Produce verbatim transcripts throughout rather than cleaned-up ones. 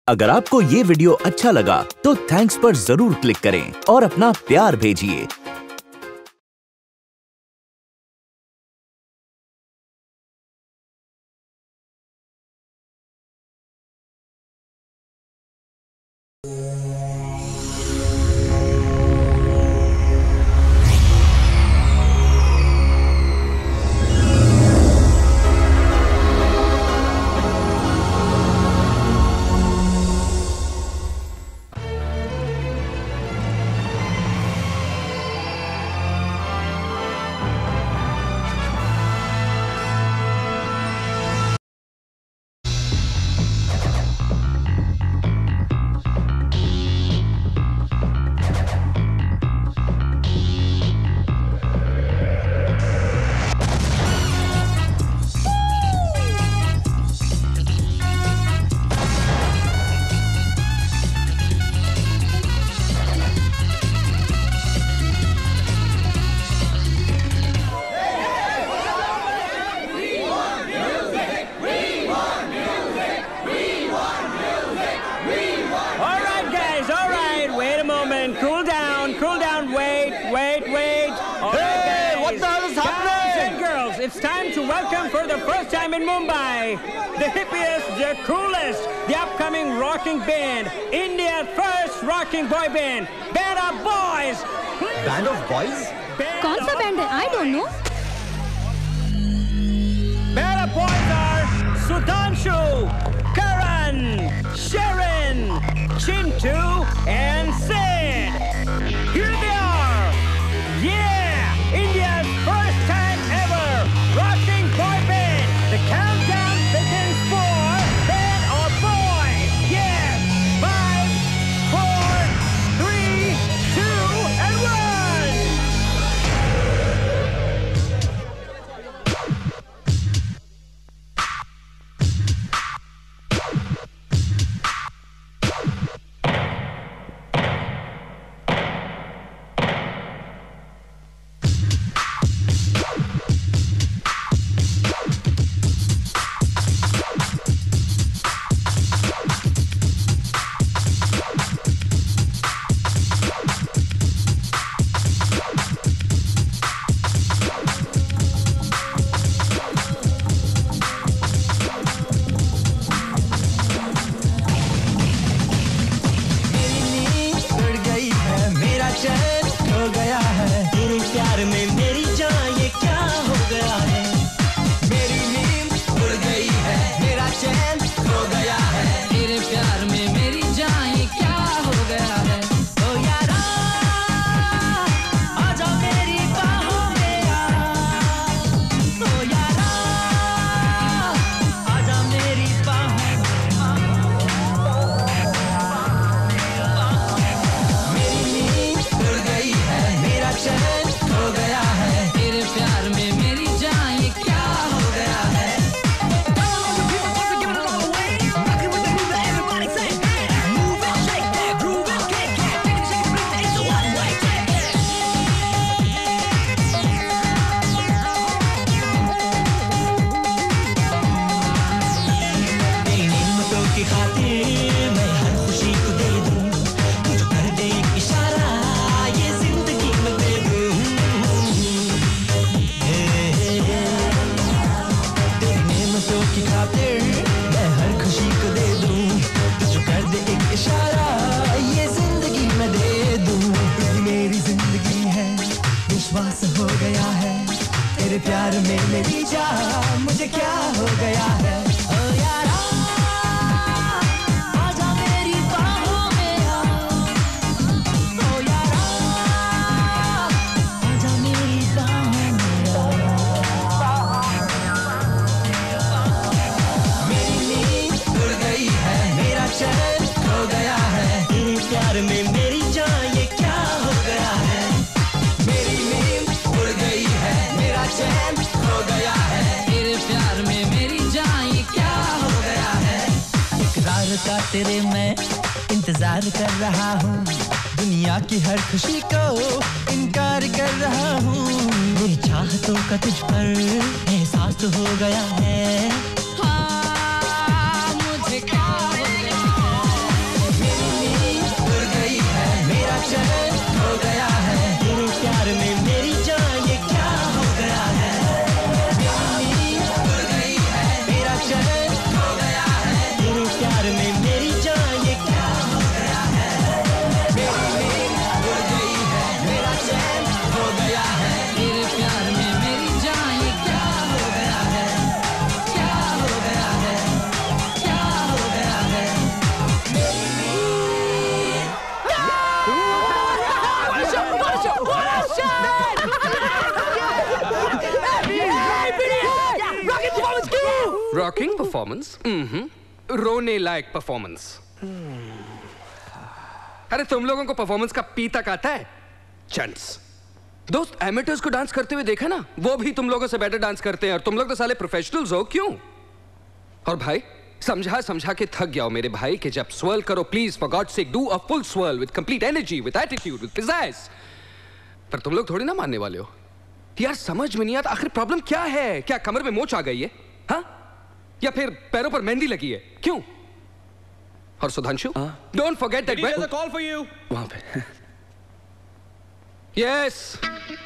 अगर आपको ये वीडियो अच्छा लगा तो थैंक्स पर जरूर क्लिक करें और अपना प्यार भेजिए। It's time to welcome for the first time in Mumbai, the hippiest, the coolest, the upcoming rocking band, India's first rocking boy band, Band of Boys. Band of Boys? कौन सा band है? I don't know. Band of Boys are Sudhanshu, Karan, Sharon, Chintu, and Sid. Here they are. Yeah, India's first time ever rocking boy band. The countdown begins for Band of Boys. Yes, five, four, three, two, and one. तेरे मैं इंतजार कर रहा हूँ, दुनिया की हर खुशी को इनकार कर रहा हूँ। मेरी चाहतों का तुझ पर एहसास तो हो गया है। हाँ, मुझे क्या हो गया है। रॉकिंग परफॉर्मेंस, रोने लायक परफॉर्मेंस। अरे तुम लोगों को परफॉर्मेंस का पी तक आता है? चंट्स। दोस्त एमेटर्स को डांस करते हुए देखा ना, वो भी तुम लोगों से बेटर डांस करते हैं और तुम लोग तो साले प्रोफेशनल्स हो। क्यों? और भाई समझा समझा के थक गया हो मेरे भाई कि जब स्वर्ल करो please for God sake do a full swirl with complete energy, with attitude, with pizzazz. पर तुम लोग थोड़ी ना मानने वाले हो यार। समझ में नहीं आता आखिर प्रॉब्लम क्या है। क्या कमर में मोच आ गई है हाँ? या फिर पैरों पर मेहंदी लगी है? क्यों? और Sudhanshu, don't forget that There's a call for you. वहां पे यस।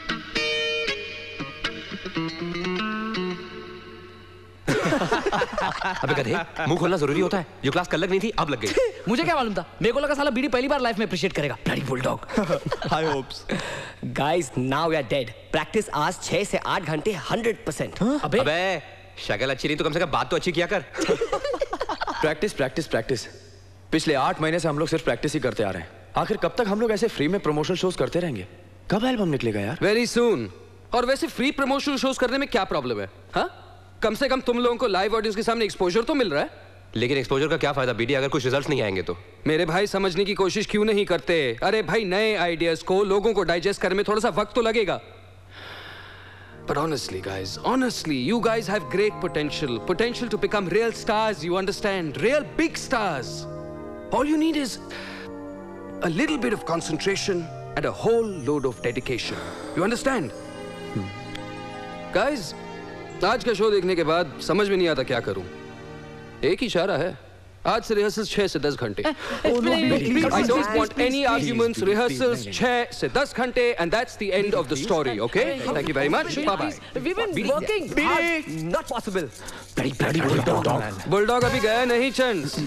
अबे गधे, मुंह खोलना जरूरी होता है। जो क्लास कल लग नहीं थी अब लग गई। मुझे क्या मालूम था? मेरे को लगा साला बीडी पहली बार लाइफ में अप्रिशिएट करेगा। Bloody bulldog. High hopes. Guys now we are dead. Practice आज छह से आठ घंटे हंड्रेड परसेंट। अबे अबे शक्ल अच्छी नहीं तो कम से कम बात तो अच्छी किया कर। Practice practice practice. पिछले आठ महीने से हम लोग सिर्फ प्रैक्टिस ही करते आ रहे हैं। आखिर कब तक हम लोग ऐसे फ्री में प्रमोशनल शोज करते रहेंगे? कब एल्बम निकलेगा यार? Very soon. और वैसे फ्री प्रमोशनल शोज करने में क्या प्रॉब्लम है हाँ? कम से कम तुम लोगों को लाइव ऑडियंस के सामने एक्सपोजर तो मिल रहा है। लेकिन एक्सपोजर का क्या फायदा बीडी अगर कुछ रिजल्ट्स नहीं आएंगे तो? मेरे भाई समझने की कोशिश क्यों नहीं करते? अरे भाई नए आइडियाज को लोगों को डाइजेस्ट करने में थोड़ा सा वक्त तो लगेगा। But honestly guys, honestly, you guys have great potential. Potential to become real stars, you understand? Real big stars. All you need is a little bit of concentration and a whole load of dedication. You understand? Hmm. Guys, आज का show देखने के बाद समझ में नहीं आता क्या करूं। एक ही इशारा है, आज से रिहर्सल्स छह से दस घंटे। I don't want any arguments. Rehearsals छह से दस घंटे, and that's the end of the story. Okay? Thank you very much. Bye bye. We've been working hard. Not possible. Bloody bloody bulldog. Bulldog अभी गया नहीं chance.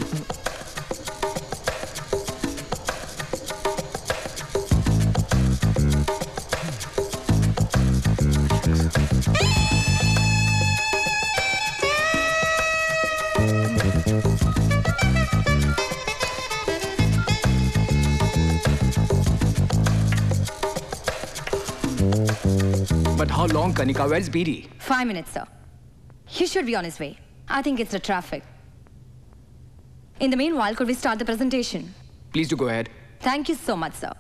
But how long, Kanika? Where's Beedy? Five minutes, sir. He should be on his way. I think it's the traffic. In the meanwhile, could we start the presentation? Please do go ahead. Thank you so much, sir.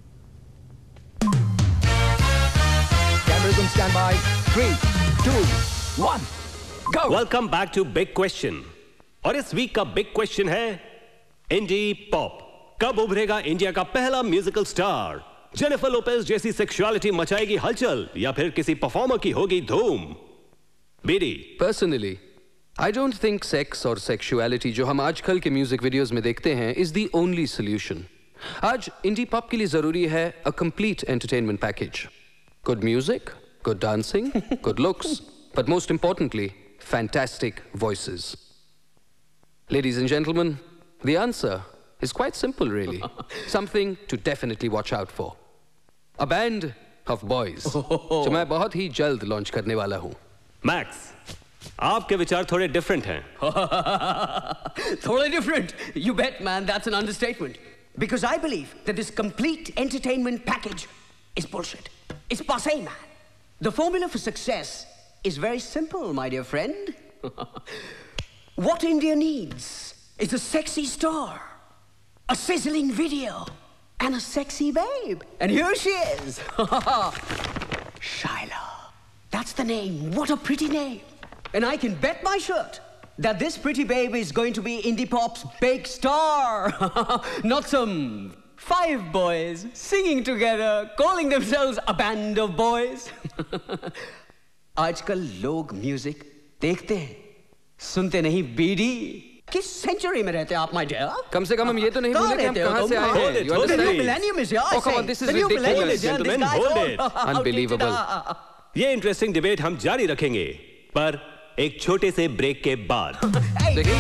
Cameras on standby. Three, two, one, go. Welcome back to big question. और इस week का big question है indie pop. कब उभरेगा India का पहला musical star? Jennifer Lopez जैसी sexuality मचाएगी हलचल या फिर किसी परफॉर्मर की होगी धूम? BD. Personally, I don't think sex और sexuality जो हम आजकल के म्यूजिक वीडियोस में देखते हैं is the only solution. आज इंडी पॉप के लिए जरूरी है a complete entertainment package. Good music, good dancing, good looks, but most importantly, fantastic voices. Ladies and gentlemen, the answer is quite simple really. Something to definitely watch out for. A band of boys जो मैं बहुत ही जल्द launch करने वाला हूँ। Max, आपके विचार थोड़े डिफरेंट हैं। थोड़े different? You bet, man. That's an understatement. Because I believe that this complete entertainment package is bullshit. It's passé, man. The formula for success is very simple, my dear friend. What India needs is a sexy star, a sizzling video, and a sexy babe. And here she is. Shyla. That's the name. What a pretty name. And I can bet my shirt that this pretty babe is going to be indie pop's big star. Not some five boys singing together, calling themselves a band of boys. आजकल लोग music देखते हैं, सुनते नहीं। BD किस century में रहते हैं आप, माय डियर? कम से कम हम ये तो नहीं भूले कि हम कहाँ से आए हैं। You understand? Millennium is Oh come on, this is ridiculous, gentlemen. Hold it. Unbelievable. ये इंटरेस्टिंग डिबेट हम जारी रखेंगे, पर एक छोटे से ब्रेक के बाद। देखिए,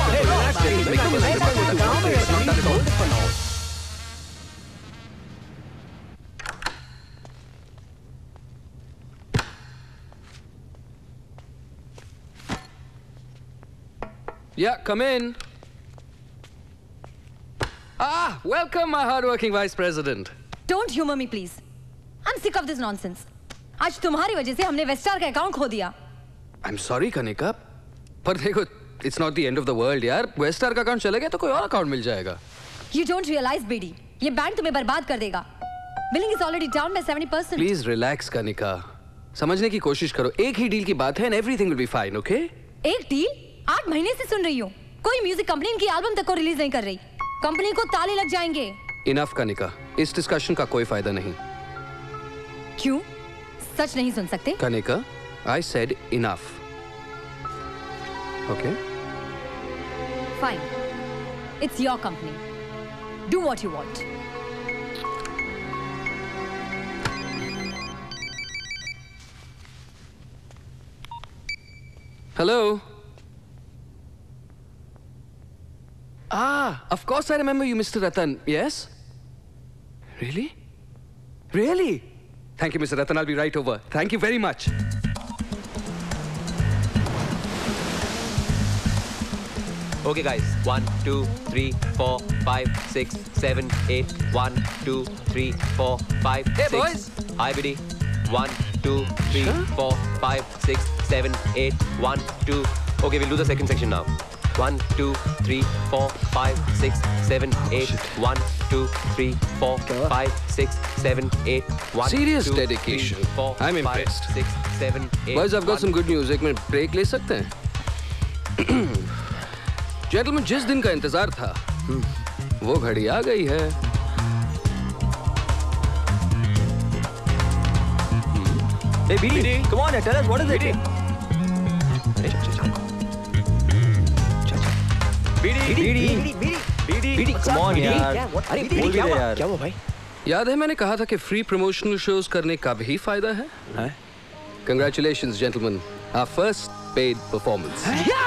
Yeah, come in. Ah, welcome, my hardworking Vice President. Don't humor me, please. I'm sick of this nonsense. आज तुम्हारी वजह से हमने वेस्टार का अकाउंट खो दिया। I'm sorry, Kanika. पर देखो it's not the end of the world यार. Westar का अकाउंट चला गया तो कोई और अकाउंट मिल जाएगा. You don't realize, बेडी, ये बैंक तुम्हें बर्बाद कर देगा. Billing is already down by seventy percent. Please relax, Kanika. समझने की कोशिश करो. एक ही डील की बात है and everything will be fine, okay? एक डील? आठ महीने से सुन रही हूँ. कोई म्यूजिक कंपनी इनकी एल्बम तक को रिलीज नहीं कर रही. कंपनी को ताले लग जाएंगे. Enough, कनिका. इस डिस्कशन का कोई फायदा नहीं. क्यों? सच नहीं सुन सकते? Kanika, I said enough. Okay? Fine. It's your company. Do what you want. Hello? Ah, of course I remember you, Mister Ratan. Yes? Really? Really? Thank you, Mister Ratan. I'll be right over. Thank you very much. Okay, guys. One, two, three, four, five, six, seven, eight. One, two, three, four, five, hey, six. Boys. Hi, buddy. One, two, three, sure? four, five, six, seven, eight. One, two. Okay, we'll do the second section now. One, two, three, four, five, six, seven, eight. Oh, One, two, three, four, five, six, seven, eight. One, Serious two, dedication. Three, four, I'm five, impressed. Six, seven, eight. Boys, I've got some good news. एक minute break ले सकते हैं? Gentleman, जिस दिन का इंतजार था, वो घड़ी आ गई है. Hey, B D, come on, tell us what is it? B D, B D, B D, come on, यार. अरे B D क्या हुआ? क्या हुआ भाई? याद है मैंने कहा था कि फ्री प्रमोशनल शोज करने का भी फायदा है? हैं? Congratulations, gentlemen. Our first paid performance.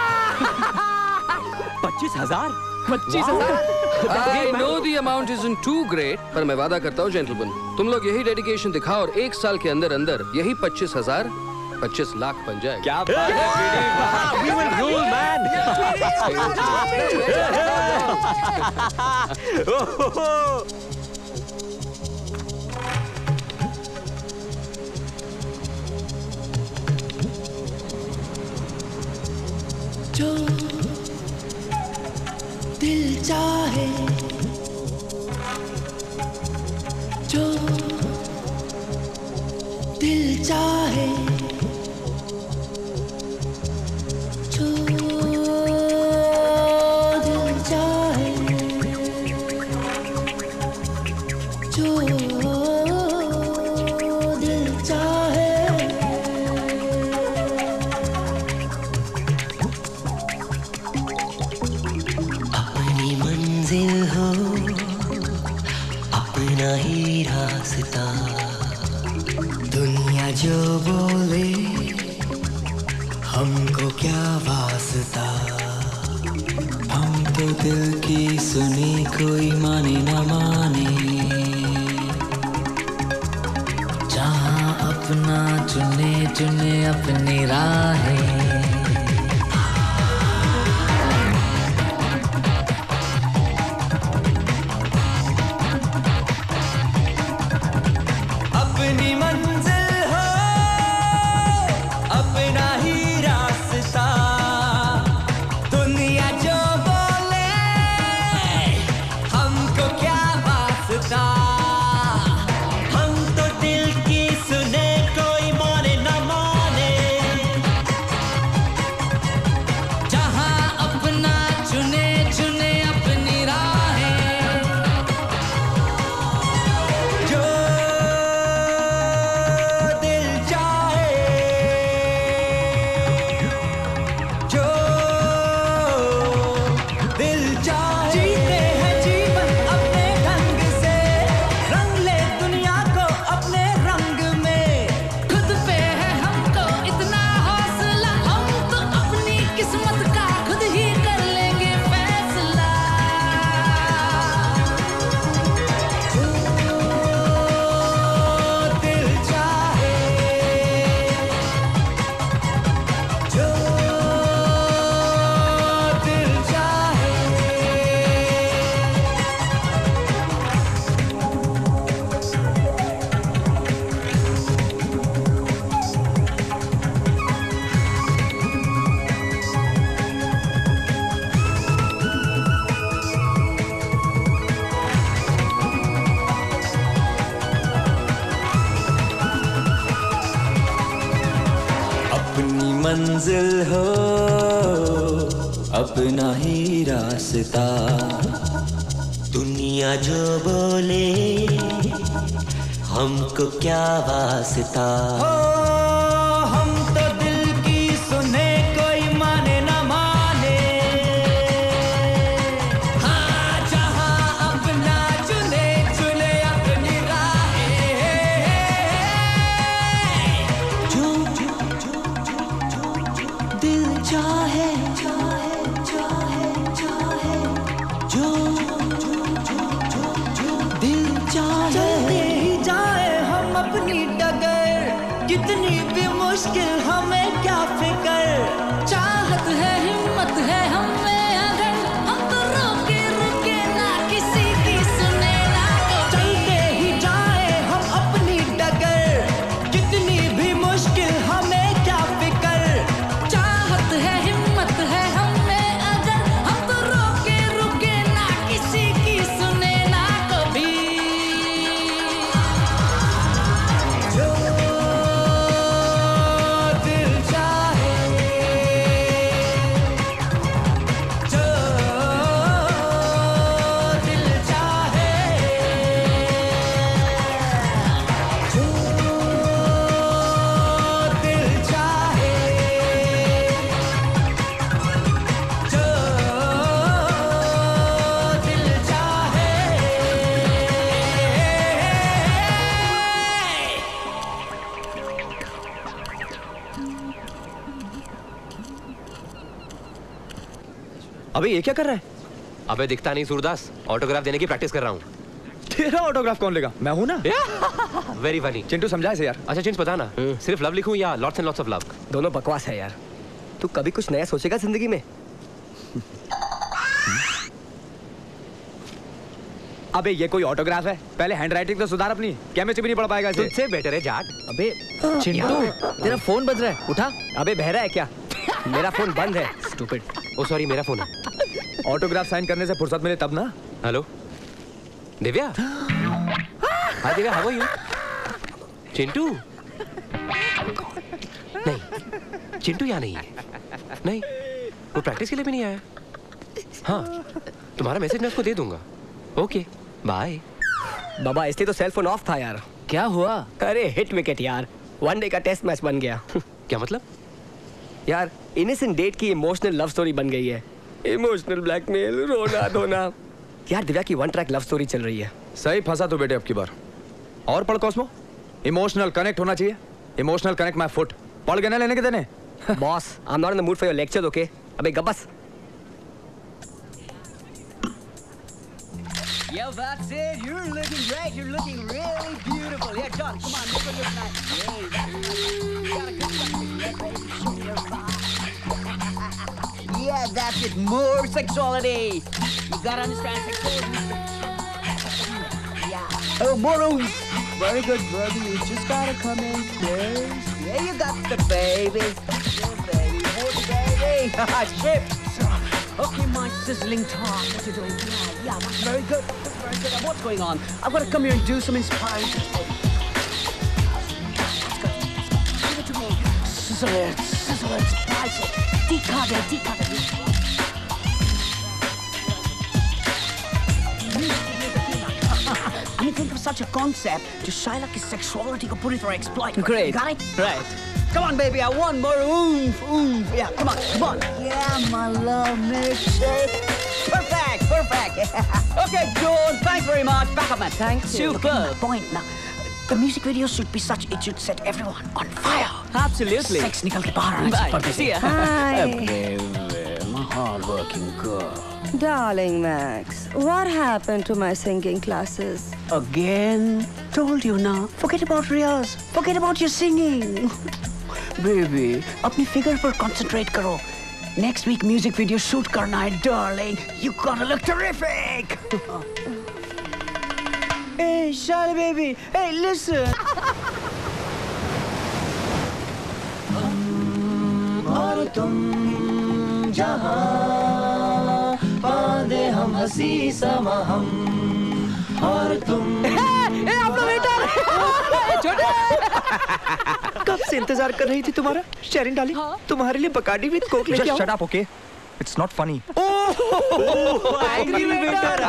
पच्चीस हजार? पच्चीस हजार? I know the amount isn't too great, पर मैं वादा करता हूँ gentlemen, तुम लोग यही डेडिकेशन दिखाओ और एक साल के अंदर अंदर यही पच्चीस हजार पच्चीस लाख बन जाएगा. क्या बात है? We will rule, man. जो दिल चाहे, जो दिल चाहे, जो दिल चाहे, जो दिल चाहे. अपनी मंजिल हो, अपना ही रास्ता. दुनिया जो बोले हमको क्या वास्ता. हम तो दिल की सुनी, कोई माने न माने. जहाँ अपना चुने चुने अपनी राहें. अपनी मंजिल हो, अपना ही रास्ता. दुनिया जो बोले हमको क्या वास्ता. हम तो दिल की सुने, कोई माने न माने. मंजिल हो अपना ही रास्ता, दुनिया जो बोले हमको क्या वास्ता। हो हम तो दिल की सुने कोई माने ना माने, हाँ जहाँ अपना चुने चुने अपनी राहें, जो जो जो जो जो दिल चाहे चाहे चाहे चाहे, जो जो जो जो जो दिल चाहे। चलते ही जाए हम अपनी डगर, कितनी भी मुश्किल हमें क्या फिकर, चाहत है हिम्मत है हमें अगर, हम तो रोके रुके ना किसी की सुने ना कभी। चलते ही जाए हम अपनी डगर, कितनी भी मुश्किल हमें क्या फिकर, चाहत है हिम्मत है हमें अगर, हम तो रोके रुके ना किसी की सुने ना कभी। जो दिल चाहे, जो दिल चाहे, जो दिल चाहे, जो दिल चाहे। अबे ये क्या कर रहा है? अबे दिखता नहीं सूरदास, ऑटोग्राफ देने की प्रैक्टिस कर रहा हूँ। तेरा ऑटोग्राफ कौन लेगा? मैं हूं ना। Very funny. चिंटू समझा इसे यार। अच्छा चिंटू बता ना, सिर्फ लव लिखूं या lots and lots of love? दोनों बकवास है यार। तू कभी कुछ नया सोचेगा जिंदगी में? अबे ये कोई ऑटोग्राफ है? पहले हैंडराइटिंग तो सुधार अपनी, केमिस्ट्री भी नहीं पढ़ पाएगा इसे। तुझसे बेटर है जाट। अबे चिंटू तेरा फोन बज रहा है, उठा। अबे बहरा है क्या? मेरा फोन बंद है। स्टूपिड। ओ सॉरी मेरा फोन है। ऑटोग्राफ साइन करने से फुर्सत मिले तब ना। Hello Divya. Hi Divya, how are you? Chintu नहीं, चिंटू यहाँ नहीं है। नहीं, वो प्रैक्टिस के लिए भी नहीं आया। हाँ तुम्हारा मैसेज मैं उसको दे दूंगा। Okay bye. बाबा इसलिए तो सेल फोन ऑफ था यार। क्या हुआ? अरे हिट विकेट यार, वन डे का टेस्ट मैच बन गया। क्या मतलब? यार इनोसेंट डेट की इमोशनल लव स्टोरी बन गई है। इमोशनल ब्लैकमेल, रोना धोना। यार दिव्या की वन ट्रैक लव स्टोरी चल रही है। सही फंसा तू बेटे अब की बार। और पढ़ कॉस्मो, इमोशनल कनेक्ट होना चाहिए। Emotional connect my foot. पढ़ के ना लेने के देने। Boss I am not in the mood for your lecture, okay? अबे Gabbas. Yeah, that's it. You're looking great. You're looking really beautiful. Yeah, John, come on, look at your nice. Yeah, you got a good one. Show me your thigh. Yeah, that's it. More sexuality. You gotta understand sexuality. Yeah. Oh, more rooms. Very good, brother. You just gotta come in, please. Yeah, you got the baby. Yeah, baby. Hold the baby. Ship. Okay, my sizzling talk. What you doing? Yeah, yeah, that's very good. That's very good. What's going on? I've got to come here and do some inspiring. Give it to me. Sizzle it, sizzle it, spice it. Decode it, decode it. I mean, think of such a concept to Shylock his sexuality could put it for exploit. Great. Got it? Right. Come on, baby, I want more oomph, oomph. Yeah, come on, come on. Yeah, my love milkshake. Perfect, perfect. Okay, John, thanks very much. Back up, man. Thank you. Super. Point now. The music video should be such it should set everyone on fire. Absolutely. Sex nikal ke bahar. Bye. See ya. Hi. Baby, my hard-working girl. Darling Max, what happened to my singing classes? Again? Told you now. Forget about Riyaz. Forget about your singing. Baby, अपनी figure पर concentrate करो. Next week music video shoot करना है, darling. You gotta look terrific. Hey, Shy baby. Hey, listen. और तुम जहाँ बांधे हम हंसी समा हम और तुम। आप लोग बेटा छोटे कब से इंतजार कर रही थी तुम्हारा। शेरिन डाली, तुम्हारे लिए बकाडी विद कोक लेके आओ। Just shut up, okay? It's not funny. Angry waiter.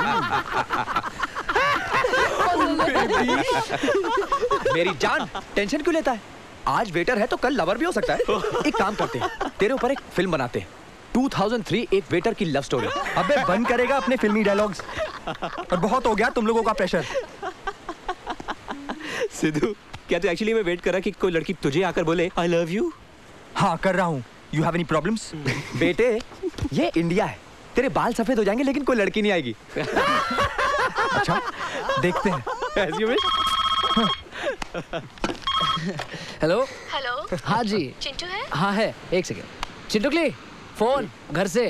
मेरी जान, टेंशन क्यों लेता है? आज वेटर है तो कल लवर भी हो सकता है। एक काम करते हैं, तेरे ऊपर एक फिल्म बनाते हैं। दो हज़ार तीन एक वेटर की लव स्टोरी। अबे बंद करेगा अपने फिल्मी डायलॉग्स। और बहुत हो गया तुम लोगों का प्रेशर। सिद्धू, क्या तू एक्चुअली में वेट कर रहा कि कोई लड़की तुझे आकर बोले आई लव यू? हाँ कर रहा हूँ। You have any problems? बेटे, ये इंडिया है। तेरे बाल सफेद हो जाएंगे लेकिन कोई लड़की नहीं आएगी। अच्छा, देखते हैं। As you wish. Hello. Hello. हाँ जी। चिंटू है? हाँ है। एक सेकेंड। चिंटू के लिए फोन घर से।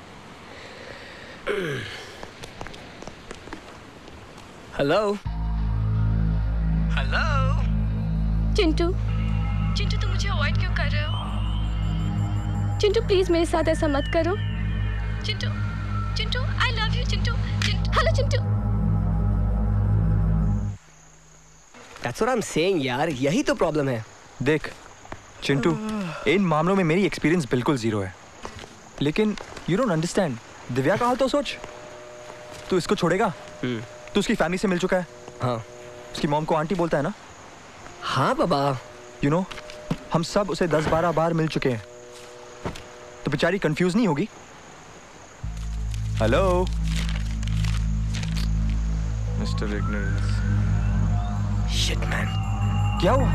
हेलो। हेलो। चिंटू, चिंटू तुम मुझे अवॉइड क्यों कर रहे हो? चिंटू प्लीज मेरे साथ ऐसा मत करो। Chintu, Chintu, I love you Chintu. Chintu, hello Chintu. That's what I'm saying यार, यही तो प्रॉब्लम है। देख, चिंटू, इन मामलों में मेरी एक्सपीरियंस बिल्कुल जीरो है। लेकिन you don't understand, दिव्या का हाल तो सोच। तू इसको छोड़ेगा? तू उसकी फैमिली से मिल चुका है? हाँ। उसकी मॉम को आंटी बोलता है ना? हाँ बाबा। You know, हम सब उसे दस बारह बार मिल चुके हैं। तो बेचारी कंफ्यूज नहीं होगी? Hello mister ignorance. Shit man, क्या हुआ?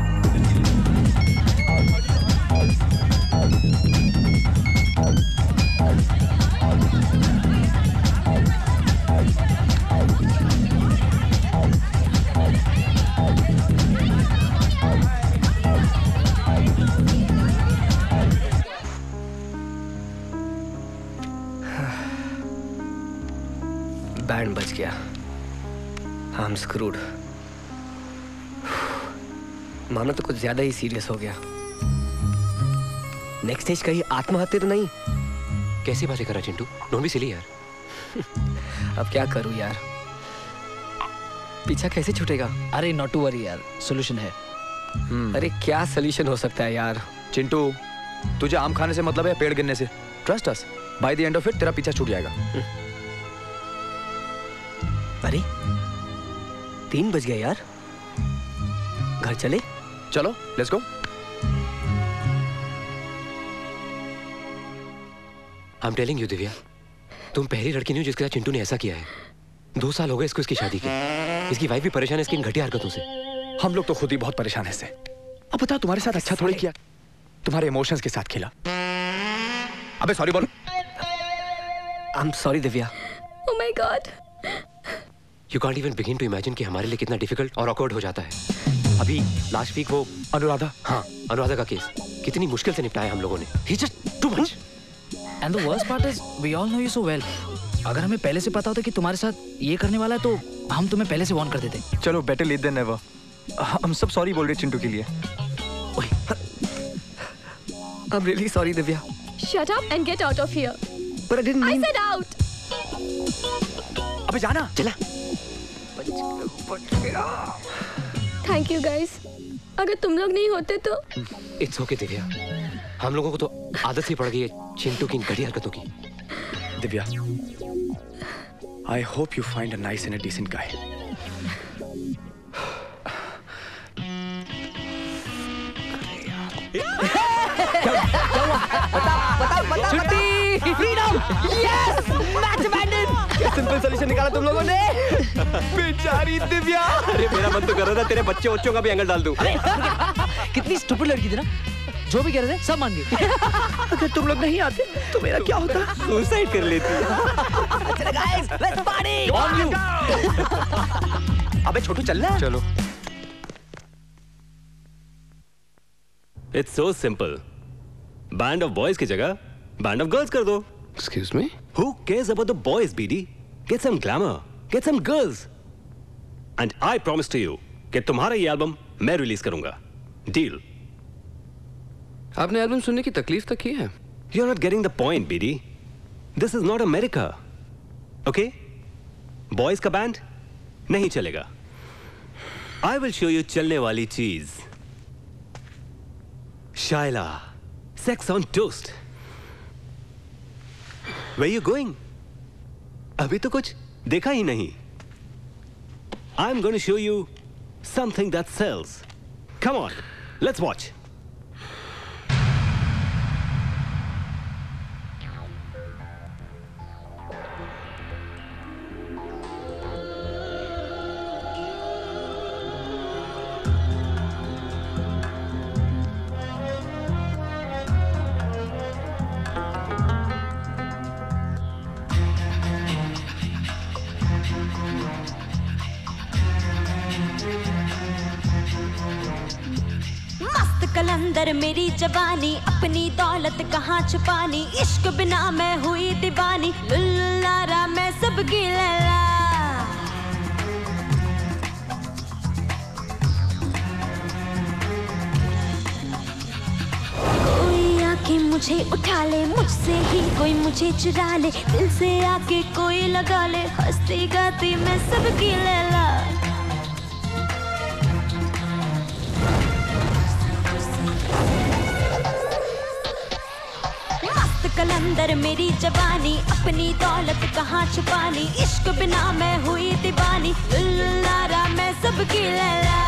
बैंड बज गया। I'm screwed। मानो तो कुछ ज्यादा ही सीरियस हो गया। नेक्स्ट स्टेज कहीं आत्महत्या तो नहीं? कैसी बातें कर रहा चिंटू? डोंट बी सिली यार। अब क्या करूं यार? पीछा कैसे छूटेगा? अरे नॉट टू वरी यार, सॉल्यूशन है। अरे क्या सॉल्यूशन हो सकता है यार? चिंटू, तुझे आम खाने से मतलब है पेड़ गिरने से। Trust us, by the end of it तेरा पीछा छूट जाएगा। अरे तीन बज गए यार, घर चले? चलो, let's go. I am telling you Divya, तुम पहली लड़की नहीं हो जिसके साथ चिंटू ने ऐसा किया है। दो साल हो गए इसको इसकी शादी की। इसकी वाइफ भी परेशान है इसकी इन घटिया हरकतों से। हम लोग तो खुद ही बहुत परेशान है इससे। अब बता, तुम्हारे साथ अच्छा थोड़ी किया, तुम्हारे इमोशंस के साथ खेला। अबे सॉरी बोलो। I am sorry Divya. Oh my God. You can't even begin to imagine कि हमारे लिए कितना डिफिकल्ट और awkward हो जाता है। अभी लास्ट वीक वो अनुराधा, हाँ अनुराधा का केस कितनी मुश्किल से निपटाया हम लोगों ने। He's just too much. And the worst part is we all know you so well. अगर हमें पहले से पता होता कि तुम्हारे साथ ये करने वाला है तो हम तुम्हें पहले से वार्न कर देते। चलो, better late than never. हम सब सॉरी बोल रहे चिंटू के लिए। I'm really sorry Divya. Shut up and get out of here. But I didn't mean... I said out. अबे जाना। चला। Thank you guys. अगर तुम लोग नहीं होते तो It's okay दिव्या, हम लोगों को तो आदत सी पड़ गई है चिंटू की इन घटिया हरकतों की। Divya, I hope you find a nice and a decent guy. छुट्टी, फ्रीडम, यस, मैच अबैंडन। क्या सिंपल सॉल्यूशन निकाला तुम लोगों ने। बेचारी दिव्या। अरे मेरा मन तो कर रहा था तेरे बच्चे बच्चों का भी एंगल डाल दूं। कितनी स्टूपिड लड़की थी ना, जो भी कह रहे थे सब मान गई। अगर तुम लोग नहीं आते तो मेरा क्या होता? सुसाइड कर लेती। चलो guys, let's party. On you. अबे छोटू चल रहा है। चलो। It's so simple. Band of boys की जगह band of girls कर दो। Excuse me? Who cares about the boys, B D? Get some glamour, get some girls. And I promise to you कि तुम्हारा ये एल्बम मैं रिलीज करूंगा। Deal. आपने एल्बम सुनने की तकलीफ तक की है? You're not getting the point, B D. This is not America. Okay? Boys का बैंड नहीं चलेगा। I will show you चलने वाली चीज। Shaila, sex on toast. Where you going? अभी तो कुछ देखा ही नहीं. I'm going to show you something that sells. Come on, let's watch. कलंदर मेरी जवानी, अपनी दौलत कहाँ छुपानी, इश्क बिना मैं हुई दीवानी, लुल्लारा मैं सबकी लैला। कोई आके मुझे उठा ले, मुझसे ही कोई मुझे चुरा ले, दिल से आके कोई लगा ले, हंसती गाती मैं सबकी लैला। कलंदर मेरी जवानी, अपनी दौलत कहाँ छुपानी, इश्क बिना मैं हुई दीवानी, लुल्लारा मैं सबकी लैला।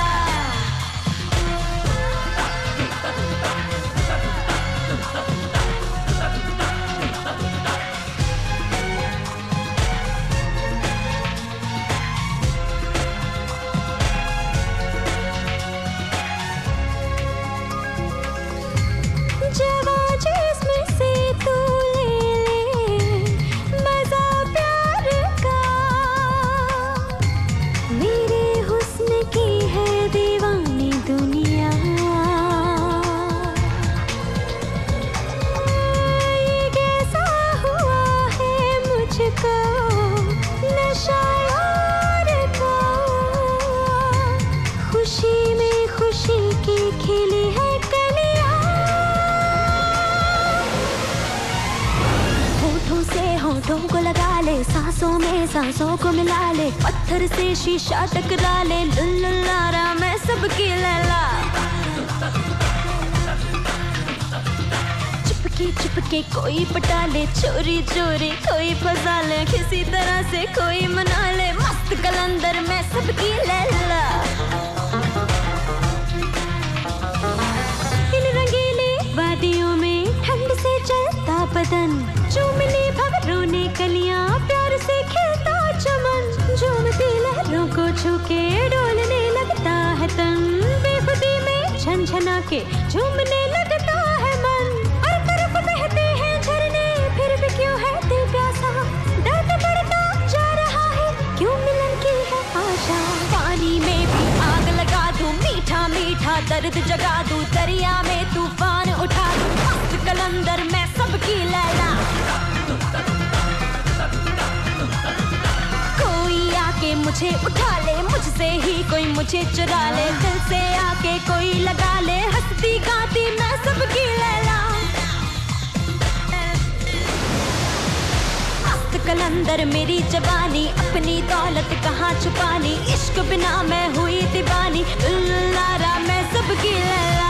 होठों को लगा ले, सांसों में सांसों को मिला ले, पत्थर से शीशा टकरा ले, लुल्लारा मैं सबकी लैला। चुपके चुपके कोई पटा ले, चोरी चोरी कोई फंसा ले, किसी तरह से कोई मना ले, मस्त कलंदर मैं सबकी लैला। इन रंगीली वादियों में ठंड से चलता बदन, चूमनी भंवरों ने कलियां, प्यार से खिलता चमन, झूमती लहरों को छूके डोलने लगता है तन, बेखुदी में झनझना के झूमने लगता है मन। हर तरफ बहते हैं झरने, फिर भी क्यों है दिल प्यासा, दर्द बढ़ता जा रहा है, क्यों मिलन की है आशा। पानी में भी आग लगा दूं, मीठा मीठा दर्द जगा दूं, दरिया में तूफान उठा दूं, मस्त कलंदर मैं सबकी लैला। कोई आके मुझे उठा ले, मुझसे ही कोई मुझे चुरा ले, दिल से आके कोई लगा ले, हंसती गाती मैं सबकी लैला। मस्त कलंदर मेरी जवानी, अपनी दौलत कहाँ छुपानी, इश्क बिना मैं हुई दीवानी, लुल्लारा मैं सबकी Laila.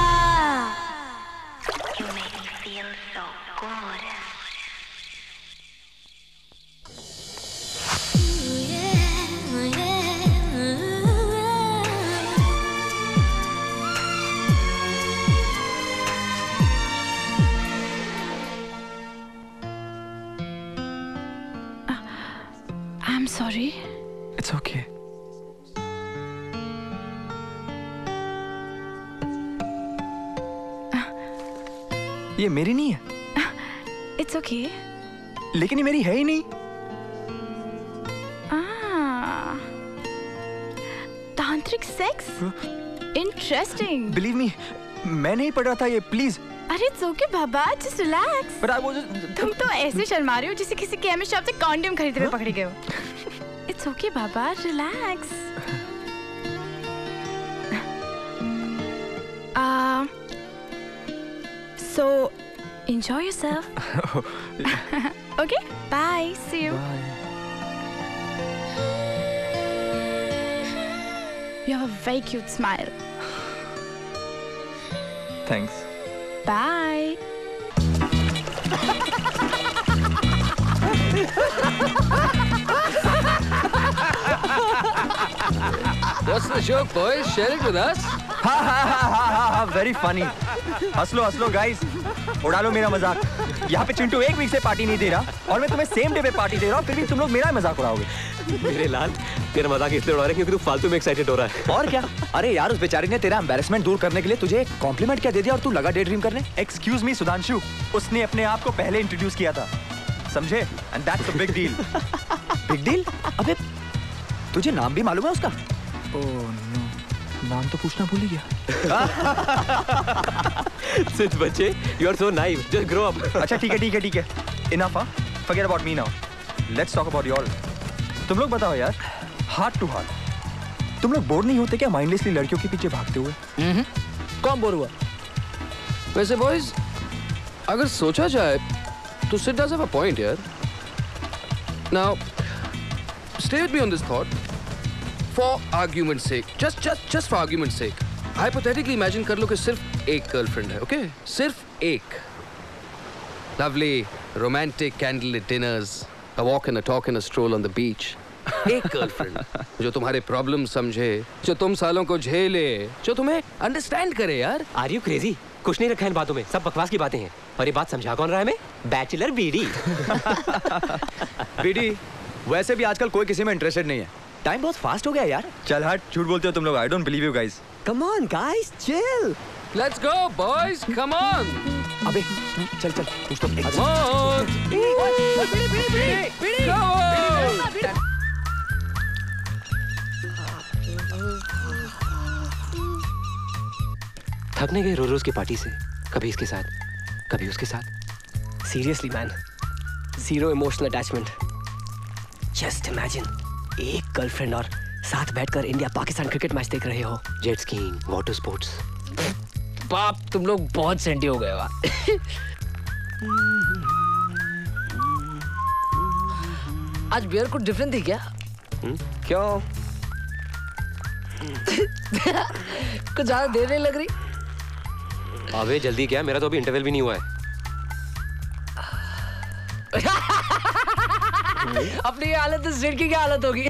I'm sorry. It's okay. ये मेरी नहीं है। It's okay. लेकिन ये मेरी है ही नहीं। Ah. Tantric sex? Interesting. Believe me, मैं नहीं पढ़ रहा था ये, प्लीज। अरे it's okay Baba, just relax. But I was तुम तो ऐसे शर्मा रहे हो जैसे किसी केमिस्ट शॉप से कॉन्डम खरीदते हुए पकड़े गए हो। It's okay Baba, relax. Uh, so enjoy yourself. Okay, bye. See you. Bye. You have a very cute smile. Thanks. Bye. What's the joke, boys? Share it with us. हा हा हा हा हा हा वेरी फनी. हंस लो हंस लो guys. उड़ा लो मेरा मजाक. यहाँ पे चिंटू एक वीक से पार्टी नहीं दे रहा और मैं तुम्हें सेम डे पे पार्टी दे रहा हूँ, फिर भी तुम लोग मेरा मजाक उड़ाओगे. मेरे लाल, तेरा मजाक इसलिए उड़ा रहे हैं क्योंकि तू फालतू में एक्साइटेड हो रहा है. और क्या? अरे यार, उस बेचारी ने तेरा एम्बैरेसमेंट दूर करने के लिए तुझे कॉम्प्लीमेंट क्या दे दिया और तू लगा डे ड्रीम करने. एक्सक्यूज मी सुधांशु, उसने अपने आप को पहले इंट्रोड्यूस किया था, समझे? And that's a big deal. Big deal? अबे तुझे नाम भी मालूम है उसका? ओह नो, नाम तो पूछना भूल ही गया. सिर्फ बच्चे, you are so naive. Just grow up. अच्छा ठीक है ठीक है ठीक है. Enough, huh? Forget about me now. Let's talk about y'all. तुम लोग बताओ यार, हार्ट टू हार्ट, तुम लोग बोर नहीं होते क्या माइंडलेसली लड़कियों के पीछे भागते हुए? हम्म. कौन बोर हुआ? वैसे बॉयज, अगर सोचा जाए तो Sid does have a point यार. Now stay with me on this thought. For argument's sake, just just just for argument's sake, hypothetically imagine कर लो कि सिर्फ एक गर्लफ्रेंड है, okay? सिर्फ एक. Lovely, romantic candlelit dinners, a walk and a talk and a stroll on the beach. एक girlfriend जो तुम्हारे प्रॉब्लम समझे, जो तुम सालों को झेले, जो तुम्हें अंडरस्टैंड करे यार. Are you crazy? कुछ नहीं रखा है इन बातों में, सब बकवास की बातें हैं. और ये बात समझा कौन रहा है हमें? Bachelor BD. बीडी, वैसे भी आजकल कोई किसी में इंटरेस्टेड नहीं है. टाइम बहुत फास्ट हो गया यार. चल हट, झूठ बोलते हो तुम लोग. I don't believe you guys. Come on guys, chill. Let's go boys, come on. अबे चल चल, कुछ तो Come on. बीड़ी बीड़ी बीड़ी बीड़ी. थकने गए रोज रोज की पार्टी से, कभी इसके साथ, कभी उसके साथ. Seriously man, zero emotional attachment. Just imagine, एक गर्लफ्रेंड और साथ बैठकर इंडिया पाकिस्तान क्रिकेट मैच देख रहे हो. Jet skiing, water sports. बाप, तुम लोग बहुत सेंटी हो गए. वाह. आज बियर कुछ डिफरेंट थी क्या? क्यों? कुछ ज्यादा देर नहीं लग रही. अबे जल्दी क्या, मेरा तो अभी इंटरवल भी नहीं हुआ है. अपनी ये हालत तो जेड की क्या हालत होगी?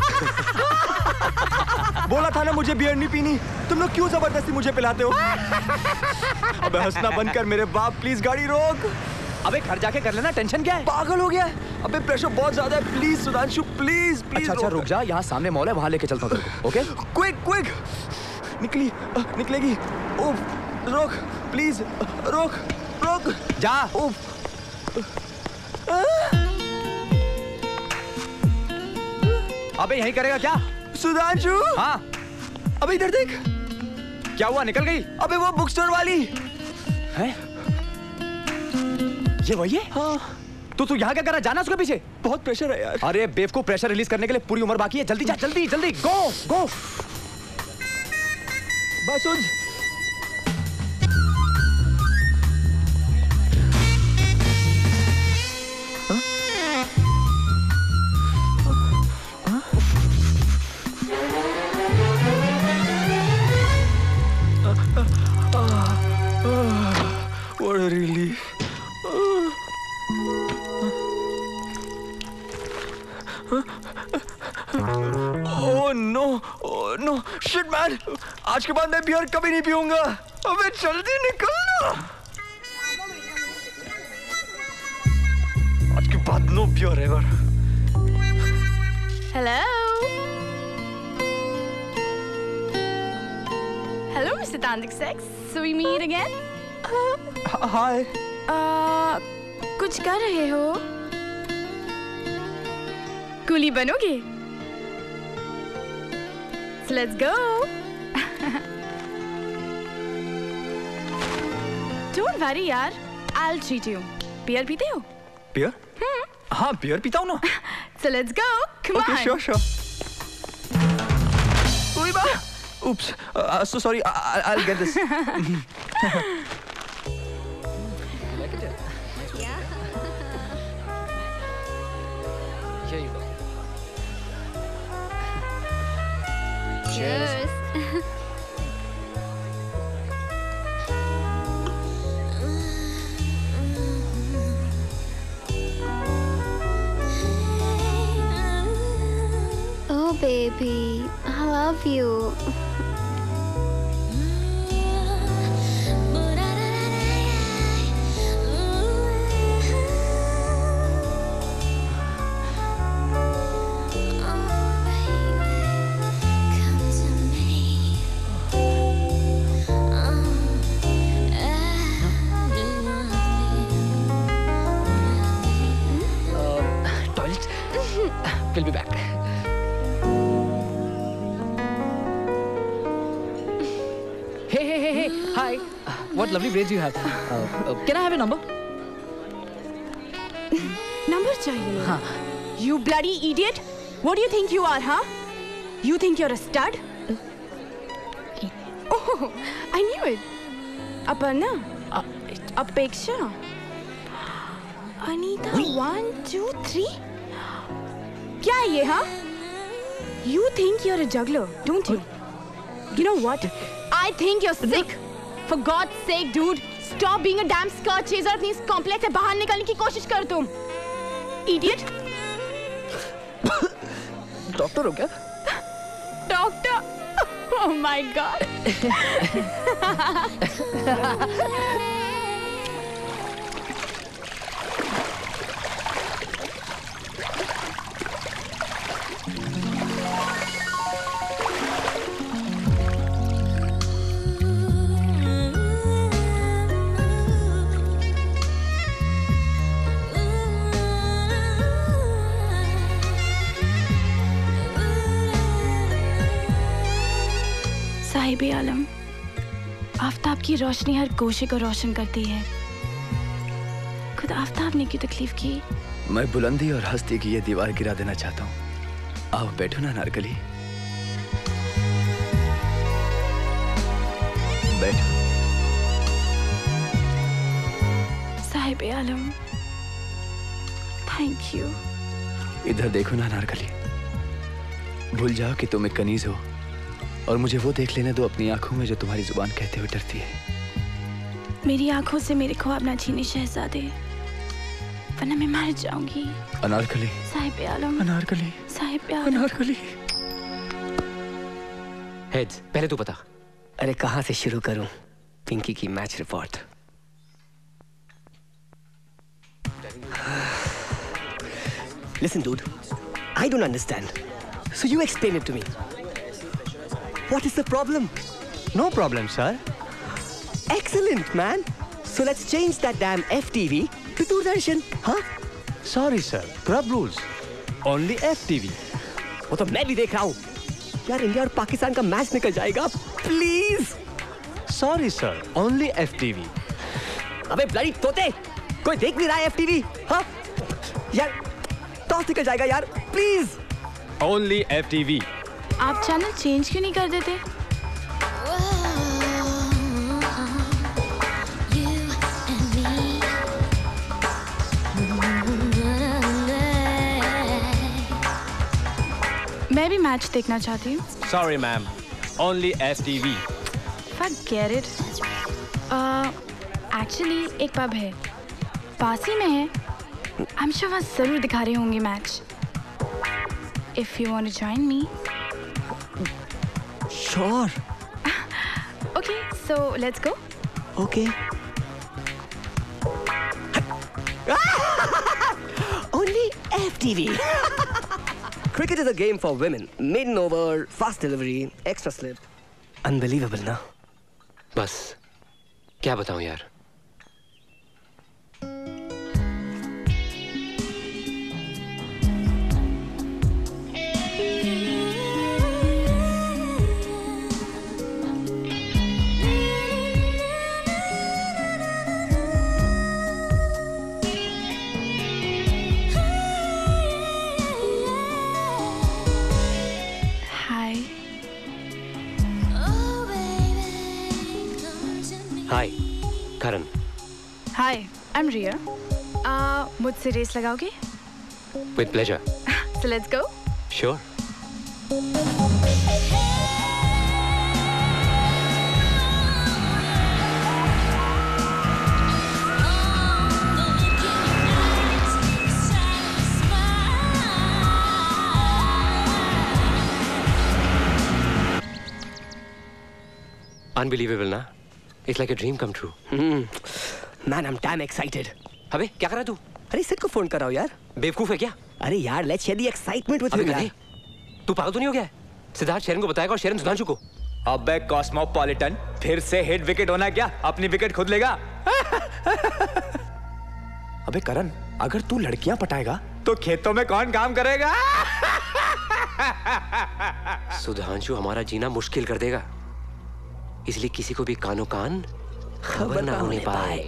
बोला था ना मुझे बियर नहीं पीनी. तुम लोग क्यों जबरदस्ती मुझे पिलाते हो? अबे हंसना बंद कर मेरे बाप, प्लीज गाड़ी रोक. अबे घर जाके कर लेना, टेंशन क्या है? पागल हो गया. अबे प्रेशर बहुत ज्यादा है. Please Sudhanshu, please please. अच्छा अच्छा रुक जा, यहाँ सामने मॉल है, वहाँ लेके चलता हूँ तेरे को. ओके? Quick quick. निकली निकलेगी. ओफ, रोक प्लीज, रोक रोक. जा. ओफ. अबे यही करेगा क्या? सुधांशु. हाँ. अबे इधर देख. क्या हुआ, निकल गई? अबे वो बुक स्टोर वाली है. ये वही है? हाँ. तो तू यहाँ क्या कर रहा है? जाना उसके पीछे. बहुत प्रेशर है यार. अरे बेवकूफ, प्रेशर रिलीज करने के लिए पूरी उम्र बाकी है. जल्दी जा, जल्दी जल्दी. गो गो. बस उन. What a relief. Oh no, oh no, shit man. आज के बाद मैं बियर कभी नहीं पीऊंगा. अबे जल्दी निकलना. आज के बाद no beer ever. Hello. Hello, Mister Tantric Sex. So we meet again? Hi. Uh, कुछ कर रहे हो? कूली बनोगे? So let's go. Don't worry यार, I'll treat you. बियर पीते हो? बियर? हाँ बियर पीता हूँ ना. So let's go. Come okay, on. Okay, sure, sure. Oi ba. Oops. Uh, so sorry. I I'll get this. Here you go. Cheers. baby. I love you. We'll be back. Hey, hey, hey, hey! Hi. What lovely braids you have. Uh, uh, can I have a number? Number चाहिए? हाँ. You bloody idiot! What do you think you are, huh? You think you're a stud? Oh, I knew it. Aparna, uh, Apeksha, Anita, one, two, three. क्या है ये हाँ? You think you're a juggler, don't you? You know what? I think you're sick. For God's sake, dude, stop being a damn skirt chaser. अपनी इस complex से बाहर निकलने की कोशिश कर तुम. Idiot. डॉक्टर हो क्या? Doctor. Oh my God. साहिबे आलम, आफताब की रोशनी हर गोशे को रोशन करती है. खुद आफताब ने क्यों तकलीफ की? मैं बुलंदी और हस्ती की ये दीवार गिरा देना चाहता हूँ. आओ बैठो ना नारकली. बैठो. साहिबे आलम, थैंक यू. इधर देखो ना नारकली. भूल जाओ कि तुम एक कनीज हो और मुझे वो देख लेने दो अपनी आंखों में जो तुम्हारी जुबान कहते हुए डरती है. मेरी आंखों से मेरे ख्वाब ना छीने शहजादे, वरना मैं मर जाऊंगी. अनारकली. साहिबे आलम. अनारकली. साहिबे आलम. अनारकली. हेड्स, पहले तू बता. अरे कहाँ से शुरू करूं? पिंकी की match report. Listen, dude. I don't understand. So you explain it to me. What is the problem? No problem, sir. Excellent, man. So let's change that damn F T V to Doordarshan, huh? Sorry, sir. Club rules. Only F T V. वो तो मैं भी देख रहा हूँ. यार India और पाकिस्तान का मैच निकल जाएगा. Please. Sorry, sir. Only F T V. अबे ब्लडी तोते, कोई देख नहीं रहा है F T V, हाँ? यार टॉस निकल जाएगा यार. Please. Only F T V. आप चैनल चेंज क्यों नहीं कर देते? मैं भी मैच देखना चाहती हूँ. Sorry, ma'am. Only F T V. Forget it. Actually uh, एक पब है, पास ही में है. I'm sure वहाँ जरूर दिखा रहे होंगे match. If you want to join me. Sure. Okay, so let's go. Okay. Only F T V. Cricket is a game for women. Maiden over, fast delivery, extra slip. Unbelievable, ना? बस क्या बताऊं यार. Hi, Karan. Hi, I'm Ria. Uh, मुझसे race लगाओगे? With pleasure. So let's go. Sure. Unbelievable ना? It's like a dream come true. Hmm. Man, I'm damn excited. अबे क्या कर रहा है तू? अरे सिड को फोन कर रहा हूँ यार. बेवकूफ है क्या? अरे यार, let's share the excitement with अबे him. गधे, तू पागल तो नहीं हो गया? सिद्धार्थ शेरन को बताएगा और शेरन सुधांशु को. अबे कॉस्मोपॉलिटन, फिर से हिट विकेट होना क्या? अपनी विकेट खुद लेगा. अबे करण, अगर तू लड़कियां पटाएगा तो खेतों में कौन काम करेगा? सुधांशु हमारा जीना मुश्किल कर देगा, इसलिए किसी को भी कानो कान खबर ना होने पाए.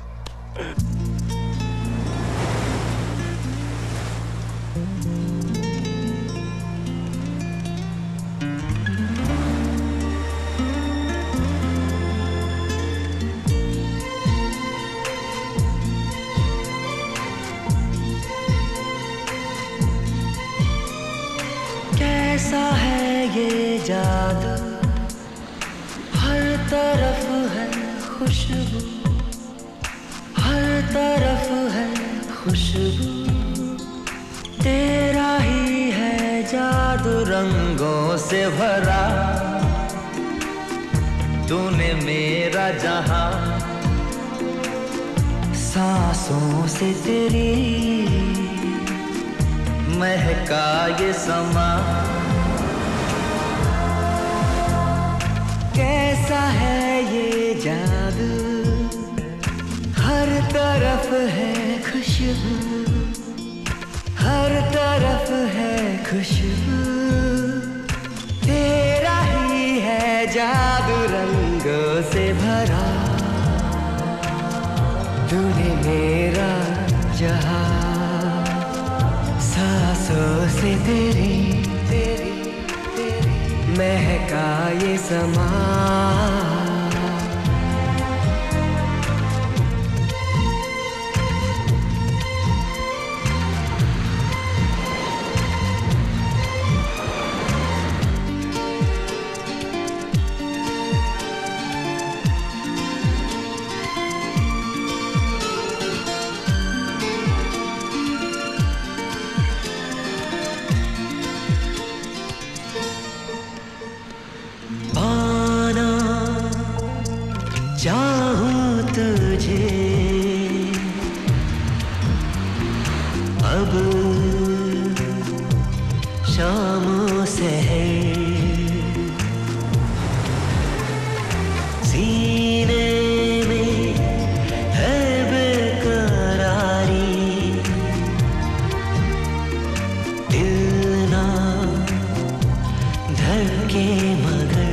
कैसा है ये जादू, हर तरफ है खुशबू, हर तरफ है खुशबू, तेरा ही है जादू रंगों से भरा, तूने मेरा जहां सांसों से तेरी महका ये समा. कैसा है ये जादू, हर तरफ है खुशबू, हर तरफ है खुशबू, तेरा ही है जादू रंगों से भरा, तूने मेरा जहां सांसों से तेरी तेरी तेरी महका ये समा. चाहूं तुझे अब शामों से है, सीने में है बेकरारी, दिल ना धड़के मगर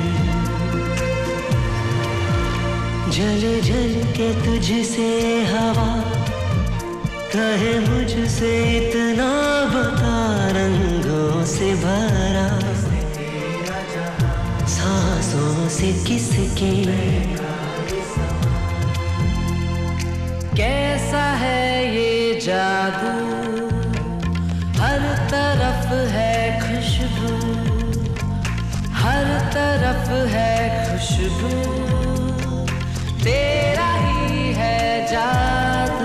जल जल के तुझसे हवा कहे मुझसे इतना बता, रंगों से भरा सांसों से किसके. कैसा है ये जादू, हर तरफ है खुशबू, हर तरफ है खुशबू, तेरा ही है जादू.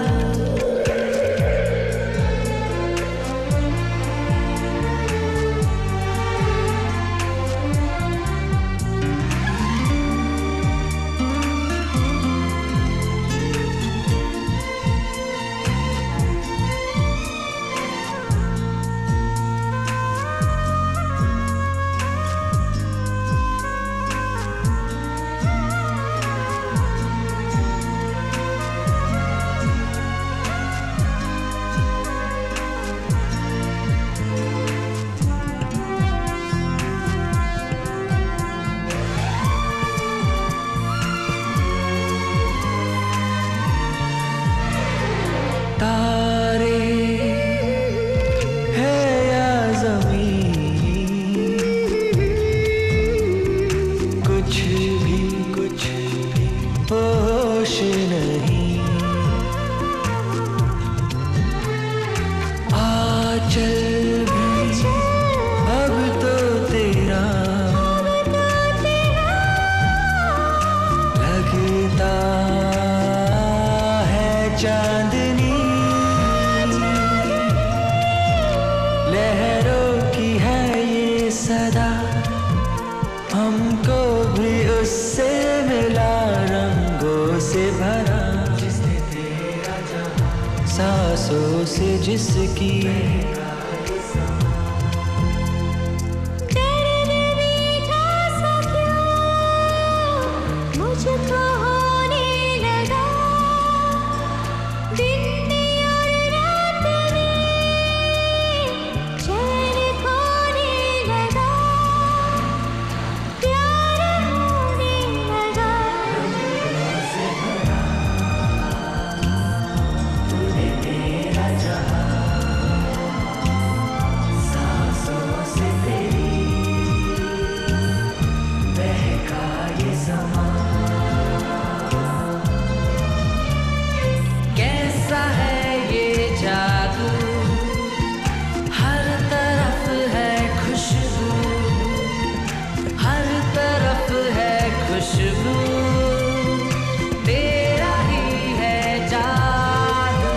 हमको भी उससे मिला रंगों से भरा, जिसने तेरा जहां सांसों से जिसकी मुझको होने लगा दिन और रात में चैन खोने लगा, प्यार होने लगा। तूने मेरा जहां सांसों से तेरी बहका ये समा। कैसा है ये जादू, हर तरफ है खुशबू, हर तरफ है खुशबू, तेरा ही है जादू।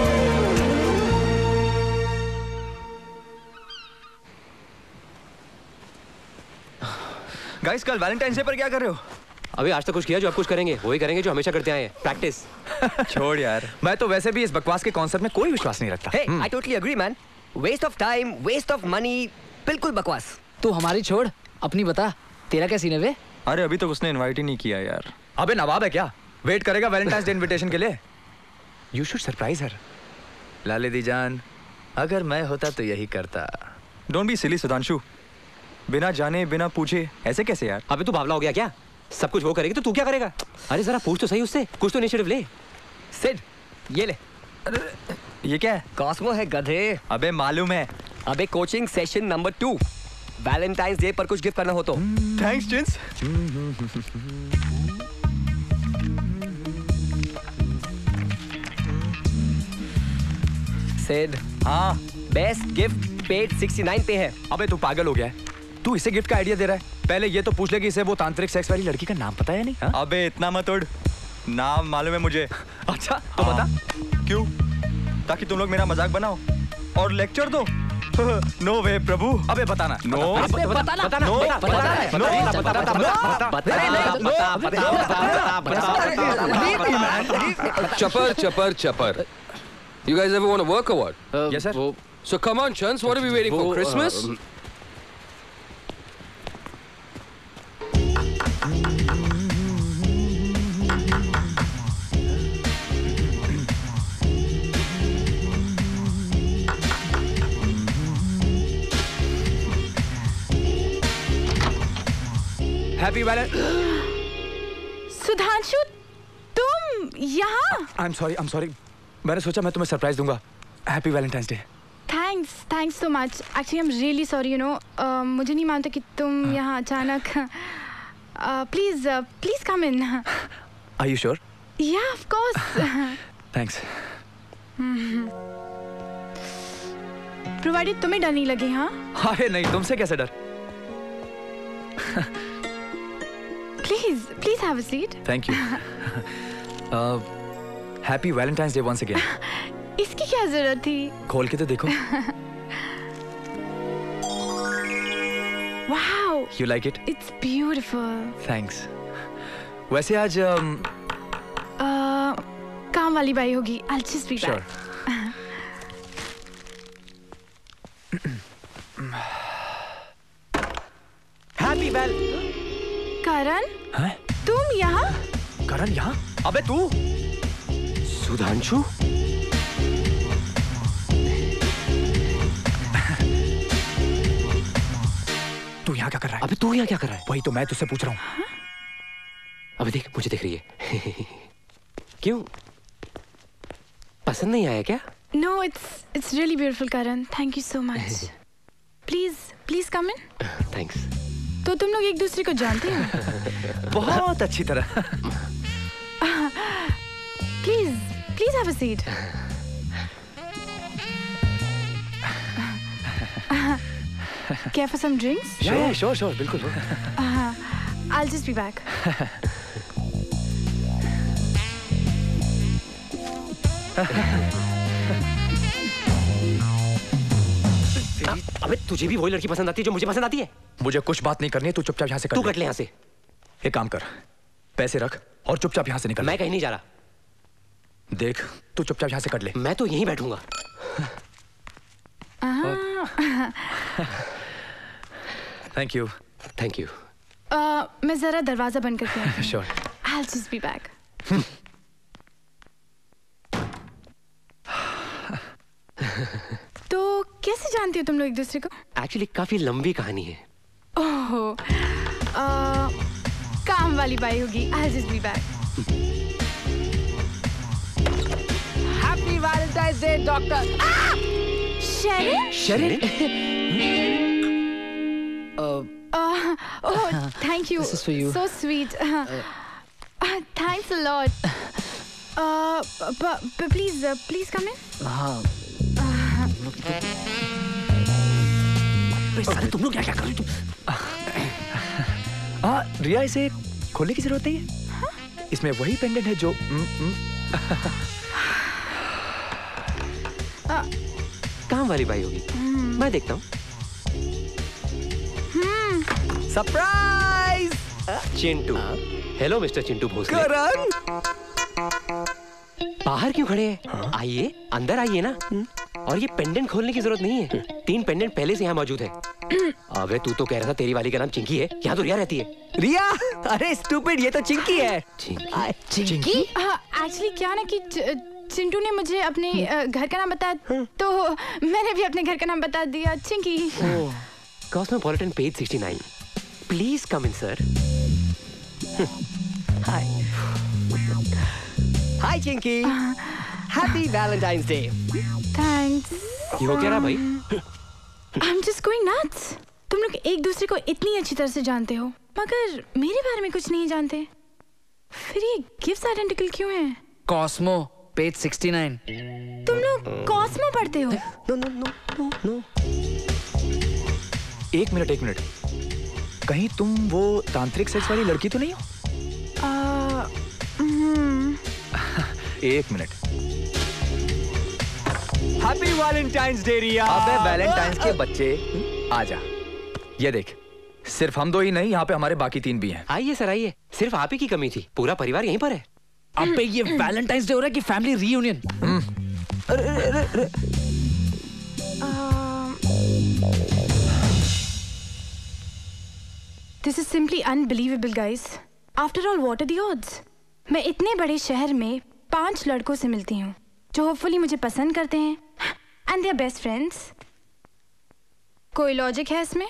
गाइस कल वैलेंटाइंस डे पर क्या कर रहे हो? अभी आज तक कुछ किया जो अब कुछ करेंगे, वही करेंगे जो हमेशा करते आए हैं, प्रैक्टिस। छोड़ यार, मैं तो वैसे भी इस बकवास के कॉन्सेप्ट में कोई विश्वास नहीं रखता। Hey, I totally agree, man. Waste of time, waste of money, बिल्कुल बकवास। तू हमारी छोड़, अपनी बता, तेरा क्या सीन है बे? अरे अभी तक उसने इनवाइट ही नहीं किया यार। अबे नवाब है क्या? वेट करेगा वैलेंटाइंस डे इनविटेशन के लिए? You should surprise her. लाले दी जान, अगर मैं होता तो यही करता। डोंट बी सिली सुधांशु, बिना जाने बिना पूछे ऐसे कैसे यार? अबे तू बावला हो गया क्या? सब कुछ वो करेगी तो तू क्या करेगा? अरे जरा पूछ तो सही उससे, कुछ तो इनिशिएटिव ले। सिड, ये ले। ये क्या है? कॉस्मो है गधे। अबे मालूम है। अबे coaching session number two, valentine's day पर कुछ गिफ्ट करना हो तो। थैंक्स जिंस। सिड, हाँ best gift page sixty nine पे है। अबे तू पागल हो गया है? तू इसे गिफ्ट का आइडिया दे रहा है? पहले ये तो पूछ ले कि इसे वो तांत्रिक सेक्स वाली लड़की का नाम पता है या नहीं? हा? अबे इतना मत उड़, नाम मालूम है मुझे। अच्छा तो बता। क्यों? ताकि तुम लोग मेरा मजाक बनाओ और लेक्चर दो। नो वे प्रभु। अबे बताना। नो बताना बताना no Chapar, chapar, chapar. You guys ever want to work or what? Uh, yes, sir. So come on, chunks. What are we waiting for? Christmas? Uh, happy valentine. Sudhanshu, तुम यहाँ? I am sorry, I am sorry. मैंने सोचा मैं तुम्हें surprise दूंगा। Happy valentine's day. Thanks, thanks so much. Actually I am really sorry, you know, मुझे नहीं मानता कि तुम यहाँ अचानक। Please please come in. Are you sure? Yeah of course. Thanks. Provided तुम्हें डर नहीं लगे? हाँ अरे नहीं, तुमसे कैसे डर? Please please have a seat. Thank you. Happy valentine's day once again. इसकी क्या जरूरत थी? खोल के तो देखो। Wow, you like it? It's beautiful. Thanks. वैसे आज um, uh, काम वाली बाई होगी। I'll just be sure. Happy well. Karan, हैं? तुम यहाँ? करण यहाँ? अबे तू? सुधांशु? तू यहाँ क्या कर रहा है? अबे तू यहाँ क्या कर रहा है? वही तो मैं तुझसे पूछ रहा हूँ। अबे देख, मुझे देख रही है। क्यों? पसंद नहीं आया क्या? No, it's it's really beautiful, Karan. Thank you so much. Please, please come in. Thanks. तो तुम लोग एक दूसरे को जानते हो? बहुत अच्छी तरह। Please, please have a seat. Care for some drinks? Sure, sure, sure, बिल्कुल। Uh, I'll just be back. अबे तुझे भी वही लड़की पसंद आती है जो मुझे पसंद आती है? मुझे कुछ बात नहीं करनी है, तू चुपचाप यहाँ से कर तू कट ले यहाँ से। एक काम कर, पैसे रख और चुपचाप यहाँ से निकल। मैं कहीं नहीं जा रहा। देख, तू चुपचाप यहाँ से कट ले। मैं तो यहीं बैठूंगा। Thank you. Thank you. मैं जरा दरवाजा बंद करती हूँ। Sure. I'll just be back. तो कैसे जानती हो तुम लोग एक दूसरे को? एक्चुअली काफी लंबी कहानी है। ओह, आ, काम वाली बाई होगी। I'll just be back. Happy Valentine's Day, Doctor. Sharon? Sharon? Uh, oh, thank you. This is for you. So sweet. Uh, uh, thanks a lot. Uh, but, but please, uh, please come in. हाँ। साले तुम लोग क्या क्या कर रहे हो तुम? हाँ, रिया इसे खोलने की जरूरत नहीं है। हाँ? इसमें वही पेंडेंट है जो काम वाली बाई होगी। मैं देखता हूँ। Surprise! Chintu. Hello mister Chintu Bhosle. Karan! बाहर क्यों खड़े हैं? हाँ? आइए, अंदर आइए ना। और ये पेंडेंट खोलने की जरूरत नहीं है। तीन पेंडेंट पहले से यहाँ मौजूद है। अबे तू तो कह रहा था तेरी वाली का नाम चिंकी है। यहाँ तो रिया रहती है। रिया? अरे स्टूपिड, ये तो चिंकी है। चिंकी? चिंकी? हाँ, एक्चुअली क्या ना कि चिंटू ने मुझे अपने घर का नाम बताया, तो मैंने भी अपने घर का नाम बता दिया, Chinki. Cosmopolitan page sixty nine. Please come in sir. Hi. Hi Chinki. Happy valentine's day. Thanks. ये हो क्या रहा भाई? I'm just going nuts. तुम लोग एक दूसरे को इतनी अच्छी तरह से जानते हो, मगर मेरे बारे में कुछ नहीं जानते। फिर ये गिफ्ट्स आइडेंटिकल क्यों हैं? Cosmo page sixty nine. तुम लोग कॉस्मो पढ़ते हो? No no no no no. एक मिनट एक मिनट, कहीं तुम वो तांत्रिक सेक्स वाली लड़की तो नहीं हो? आ, हम्म। एक minute. Happy valentine's day Ria. अबे वैलेंटाइंस के बच्चे, आजा। ये देख, सिर्फ हम दो ही नहीं, यहाँ पे हमारे बाकी तीन भी हैं। आइए सर आइए, सिर्फ आप ही की कमी थी, पूरा परिवार यहीं पर है। अबे ये वैलेंटाइंस डे हो रहा है कि family reunion? This is simply unbelievable, guys. After all, what are the odds? मैं इतने बड़े शहर में पांच लड़कों से मिलती हूँ जो होपफुली मुझे पसंद करते हैं, and they are best friends. कोई लॉजिक है इसमें?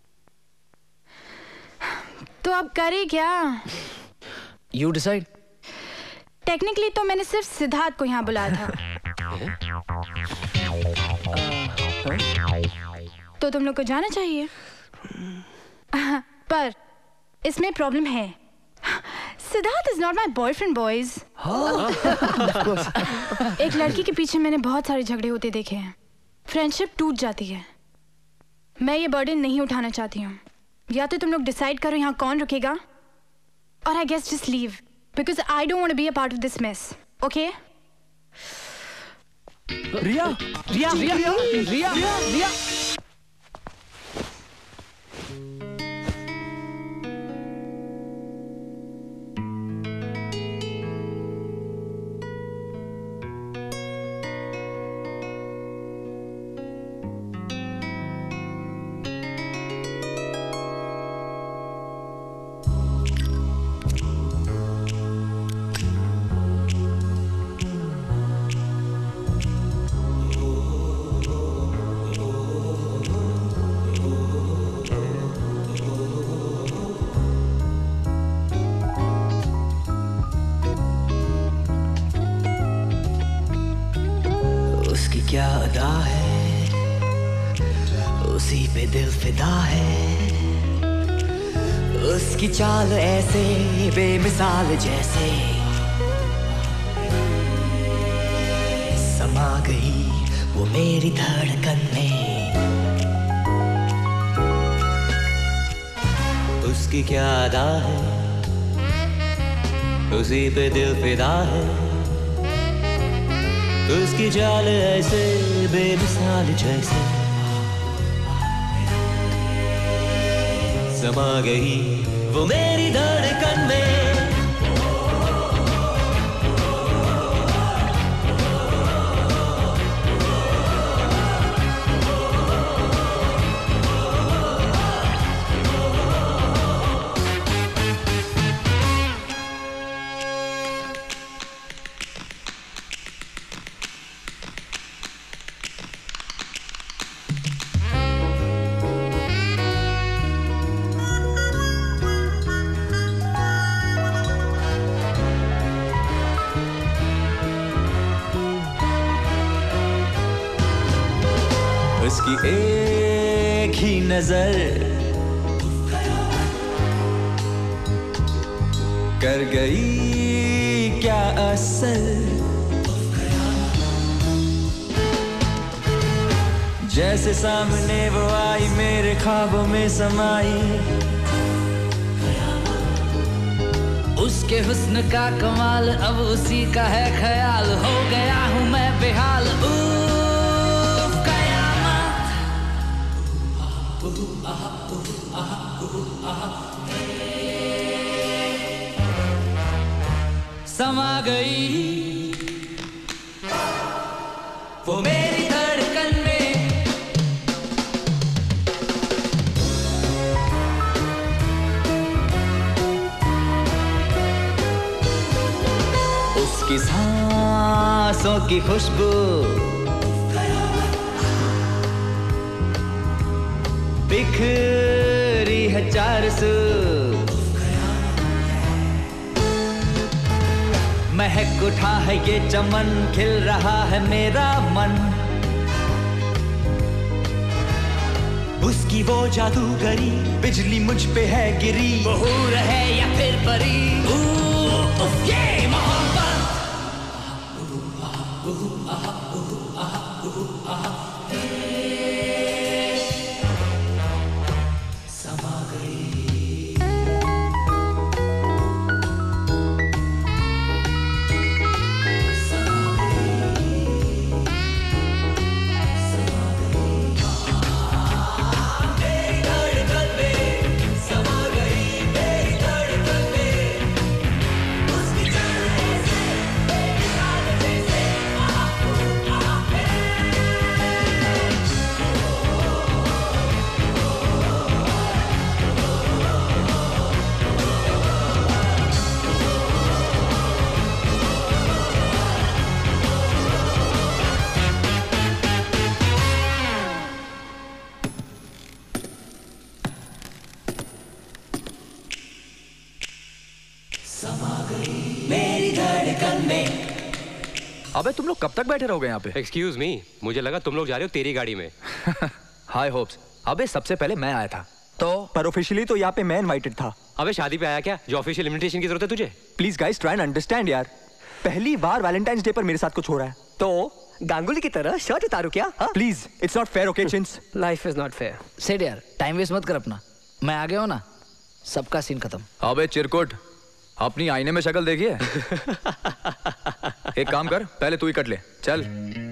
तो अब करे क्या? You decide. टेक्निकली तो मैंने सिर्फ सिद्धार्थ को यहाँ बुलाया था। तो तुम लोग को जाना चाहिए। पर इसमें प्रॉब्लम है। Siddharth is not my boyfriend boys. एक लड़की के पीछे मैंने बहुत सारे झगड़े होते देखे हैं। फ्रेंडशिप टूट जाती है। मैं ये बर्डन नहीं उठाना चाहती हूँ। या तो तुम लोग डिसाइड करो यहाँ कौन रुकेगा, और I guess just leave because I don't want to be a part of this mess. Okay? Ria Ria Ria Ria Ria Ria क्या अदा है, उसी पे दिल फिदा है। उसकी चाल ऐसे बेमिसाल जैसे समा गई वो मेरी धड़कन में। उसकी क्या अदा है, उसी पे दिल फिदा है। उसकी चाल ऐसे बेमिसाल जैसे समा गई वो मेरी धड़कन में। एक ही नजर कर गई क्या असर, जैसे सामने वो आई मेरे ख्वाबों में समाई, उसके हुस्न का कमाल अब उसी का है ख्याल, हो गया हूँ मैं बेहाल। उफ कयामत, समा गई वो मेरी धड़कन में, उसकी सांसों की खुशबू बिखरी है चार सू, महक उठा है ये चमन, खिल रहा है मेरा मन, उसकी वो जादूगरी बिजली मुझ पे है गिरी, वो हूर है या फिर परी, ऊ, उफ, ये मोहब्बत। समा गई अबे तुम लोग कब तक बैठे रहोगे यहाँ पे? एक्सक्यूज मी, मुझे लगा तुम लोग जा रहे हो तेरी गाड़ी में। Hi hopes. अबे सबसे पहले मैं आया था तो पर ऑफिशियली तो यहाँ पे मैं इनवाइटेड था। अबे शादी पे आया क्या जो ऑफिशियल इनविटेशन की जरूरत है तुझे? Please guys try and understand यार, पहली बार वैलेंटाइंस डे पर मेरे साथ कुछ हो रहा है तो गांगुली की तरह शर्ट उतारो क्या? Please it's not fair okay Chins, life is not fair. Sad यार, टाइम वेस्ट मत कर अपना, मैं आ गया हूँ ना, सबका सीन खत्म। अबे चिरकुट, अपनी आईने में शक्ल देखिए। एक काम कर, पहले तू ही कट ले, चल।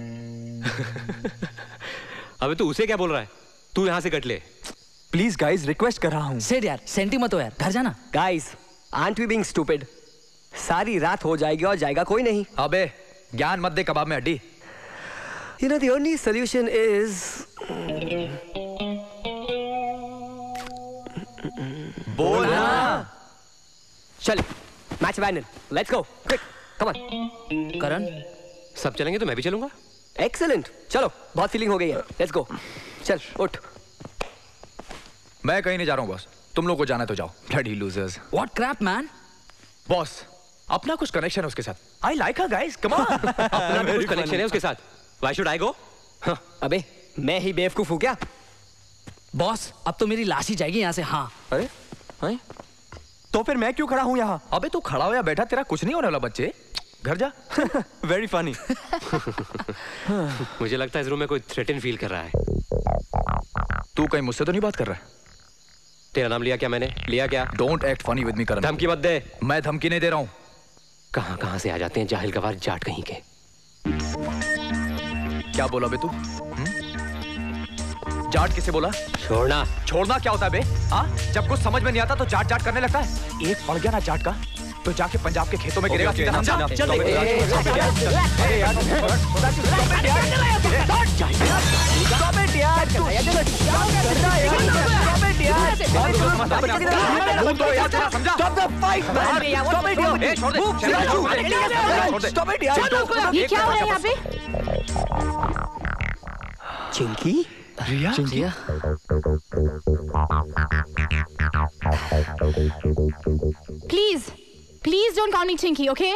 अबे तू उसे क्या बोल रहा है? तू यहाँ से कट ले। प्लीज गाइस रिक्वेस्ट कर रहा हूँ। सेड यार, सेंटी मत हो यार, घर जाना। Guys aren't we being stupid? सारी रात हो जाएगी और जाएगा कोई नहीं। अबे ज्ञान मत दे कबाब में हड्डी। You know, the only solution is बोल ना। चल match final, let's go quick, come on. Karan सब चलेंगे तो मैं भी चलूंगा। एक्सीलेंट, चलो बहुत फीलिंग हो गई है, लेट्स गो। चल उठ। मैं कहीं नहीं जा रहा हूँ बॉस, तुम लोग को जाना तो जाओ। Bloody losers. What crap man. Boss अपना कुछ कनेक्शन है उसके साथ। I like her guys, come on. अपना भी कुछ कनेक्शन है उसके साथ। Why should I go? अबे मैं ही बेवकूफ हूँ क्या? बॉस अब तो मेरी लाश ही जाएगी यहाँ से। हाँ अरे हाँ? तो फिर मैं क्यों खड़ा हूँ यहाँ? अबे तू खड़ा हो या बैठा तेरा कुछ नहीं होने वाला बच्चे, घर जा। Very funny. मुझे लगता है इस रूम में कोई थ्रेटन फील कर रहा है। तू कहीं मुझसे तो नहीं बात कर रहा है? तेरा नाम लिया क्या मैंने? लिया क्या? Don't act funny with me Karan. धमकी मत दे। मैं धमकी नहीं दे रहा हूँ। कहां कहां से आ जाते हैं जाहिल गवार जाट कहीं के। क्या बोला बे तू? जाट किसे बोला? छोड़ना। छोड़ना क्या होता है बे? हाँ जब कुछ समझ में नहीं आता तो जाट जाट करने लगता है। एक पड़ गया ना जाट का तो जाके पंजाब के खेतों में गिरेगा। सीधा समझा? चल ये क्या हो रहा है यहाँ पे? चिंकी? रिया? Chinki? Please, please don't call me Chinky, okay?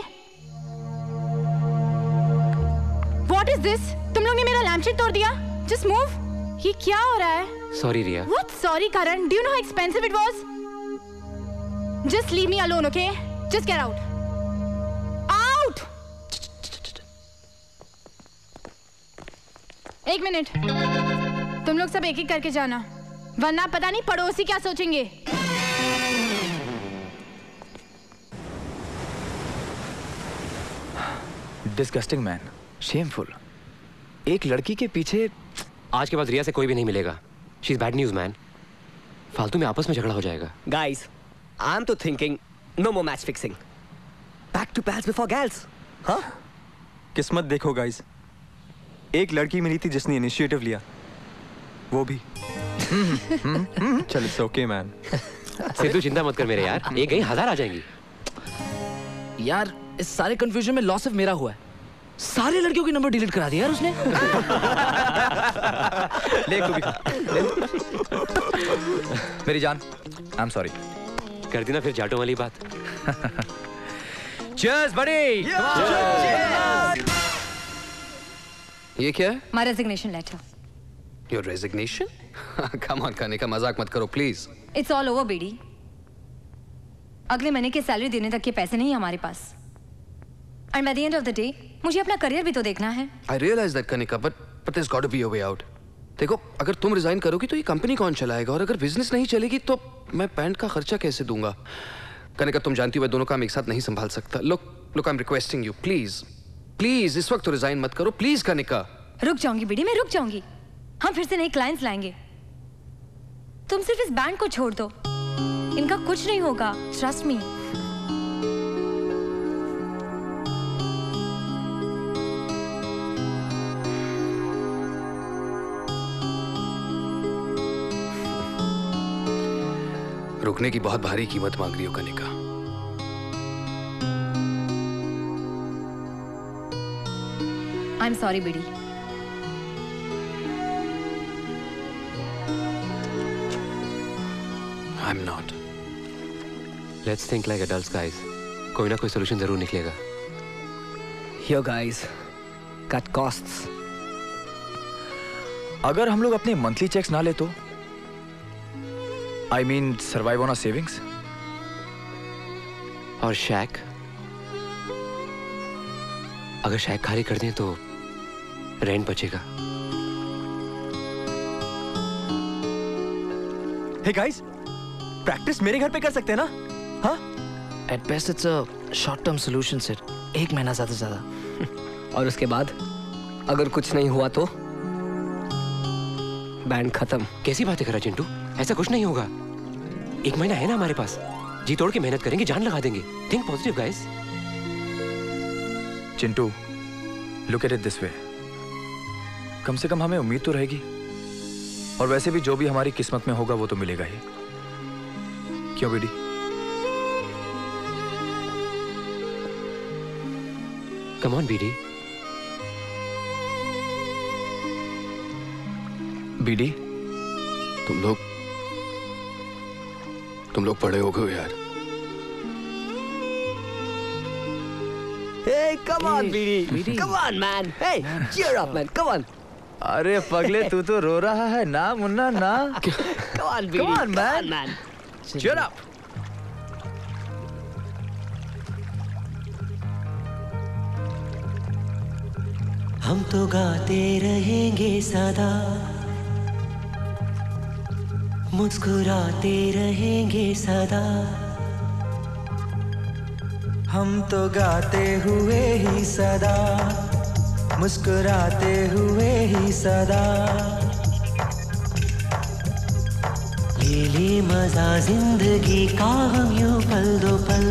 What is this? तुम लोग ने मेरा लैम्पशेड तोड़ दिया? Just move. ये क्या हो रहा है? Sorry, Riya. What sorry, Karan? Do you know how expensive it was? Just leave me alone, okay? Just get out. Out! एक मिनट। तुम लोग सब एक एक करके जाना, वरना पता नहीं पड़ोसी क्या सोचेंगे। Disgusting man, shameful. एक लड़की के पीछे आज के बाद रिया से कोई भी नहीं मिलेगा। She's bad news, man. फालतू में आपस में झगड़ा हो जाएगा। Guys, I'm to thinking no more match fixing. Back to pals before gals. हाँ? किस्मत देखो गाइस, एक लड़की मिली थी जिसने इनिशिएटिव लिया, वो भी। चल इट्स ओके मैन। सिद्धू चिंता मत कर मेरे यार, एक गई हजार आ जाएंगी। यार इस सारे कंफ्यूजन में लॉस ऑफ मेरा हुआ है। सारे लड़कियों के नंबर डिलीट करा दिया यार उसने। ले तू भी खा, ले। मेरी जान, आई एम सॉरी। कर दी ना फिर जाटों वाली बात। Cheers, buddy! ये क्या है? My resignation letter. Your resignation? Come on, Kanika मजाक मत करो please. It's all over, बेडी। अगले महीने की सैलरी देने तक के पैसे नहीं हमारे पास। And by the end of the day, मुझे अपना करियर भी तो देखना है। I realize that, Kanika, but but there's got to be a way out. देखो, अगर तुम रिजाइन करोगी तो ये कंपनी कौन चलाएगा, और अगर बिजनेस नहीं चलेगी तो मैं पैंट का खर्चा कैसे दूंगा? कनिका, तुम जानती हो मैं दोनों काम एक साथ नहीं संभाल सकता। Look, look, I'm requesting you, please, please, इस वक्त तो रिजाइन मत करो, प्लीज कनिका। रुक जाऊंगी बेडी, मैं रुक जाऊंगी। हम फिर से नए क्लाइंट्स लाएंगे। तुम सिर्फ इस बैंड को छोड़ दो, इनका कुछ नहीं होगा, ट्रस्ट मी। रुकने की बहुत भारी कीमत मांग रही हो Kanika. I'm sorry, Bedi. I'm not. Let's think like adults, guys. कोई ना कोई solution जरूर निकलेगा। Yo guys, cut costs. अगर हम लोग अपने मंथली चेक्स ना ले तो? I mean, survive on our savings? और शैक? अगर शैक खाली कर दें तो रेंट बचेगा। Hey guys, प्रैक्टिस मेरे घर पे कर सकते हैं ना? हाँ? At best it's a short-term solution, sir. एक महीना ज्यादा से ज्यादा। और उसके बाद अगर कुछ नहीं हुआ तो बैंड खत्म। कैसी बातें कर रहा चिंटू? ऐसा कुछ नहीं होगा। एक महीना है ना हमारे पास, जी तोड़ के मेहनत करेंगे, जान लगा देंगे। Think positive guys. Chintu, look at it this way, कम से कम हमें उम्मीद तो रहेगी, और वैसे भी जो भी हमारी किस्मत में होगा वो तो मिलेगा ही। क्यों बेटी? Come on BD. बीडी, तुम लोग तुम लोग पढ़े हो गए यार। Hey, come on, BD. Come on, man. Hey, cheer up, man. Come on. अरे पगले, तू तो रो रहा है ना मुन्ना ना। Come on, BD. Come on, man. Come on, man. Cheer up. हम तो गाते रहेंगे सदा, मुस्कुराते रहेंगे सदा। हम तो गाते हुए ही सदा, मुस्कुराते हुए ही सदा। ले ले मजा जिंदगी का हम यूं पल दो पल,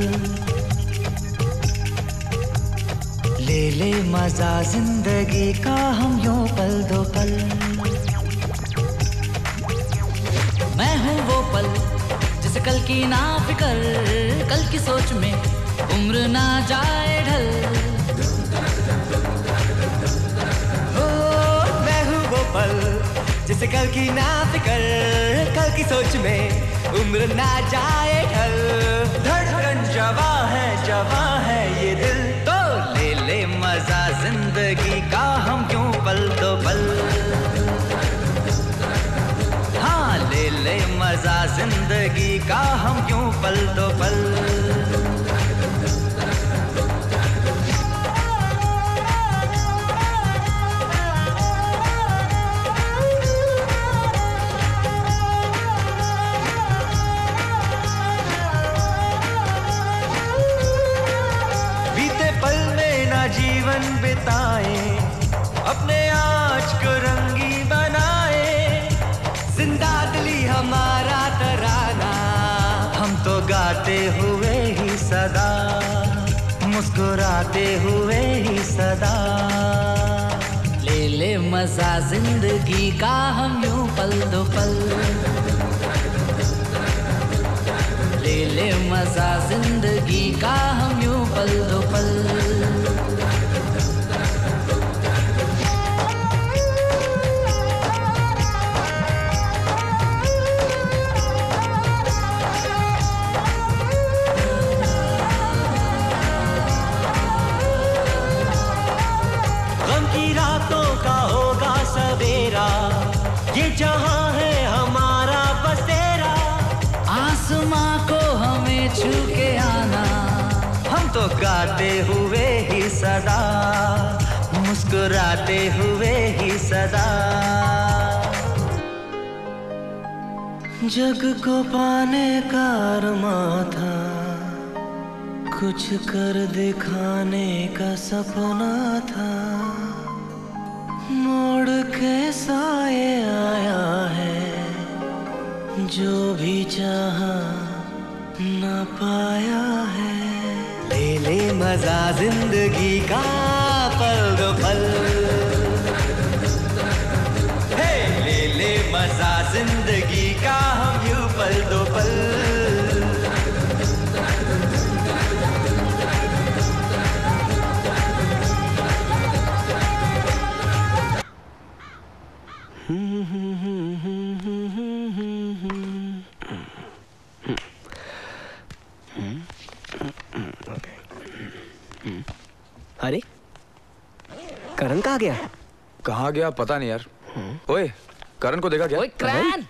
ले ले मजा जिंदगी का हम यूं पल दो पल। मैं हूँ वो पल जिसे कल की ना फिकर, कल की सोच में उम्र ना जाए ढल। ओ, मैं हूँ वो पल जिसे कल की ना फिकर, कल की सोच में उम्र ना जाए ढल। धड़कन जवां है, जवां है ये दिल, तो ले ले मजा जिंदगी का हम क्यों पल दो पल। जिंदगी का हम यूं पल दो पल। बीते पल में ना जीवन बिताए, अपने आज को रंगी बनाए, जिंदा दिली हमारा तराना, हम तो गाते हुए ही सदा, मुस्कुराते हुए ही सदा। ले ले मजा जिंदगी का हम यूं पल दो पल। ले ले मजा जिंदगी का हम यूं पल दो पल। गम की रातों का होगा सवेरा, ये जहां है हमारा बसेरा। आसमां को हमें छू के आना, हम तो गाते हुए ही सदा, मुस्कुराते हुए ही सदा। जग को पाने का अरमां था, कुछ कर दिखाने का सपना था, मोड़ के साए आया है, जो भी चाहा ना पाया है। ले ले मजा जिंदगी का पल दो पल। हे ले ले मजा जिंदगी का हम यूं पल दो पल। अरे करण कहाँ गया? कहाँ गया पता नहीं यार। ओए करण को देखा क्या? ओए करण!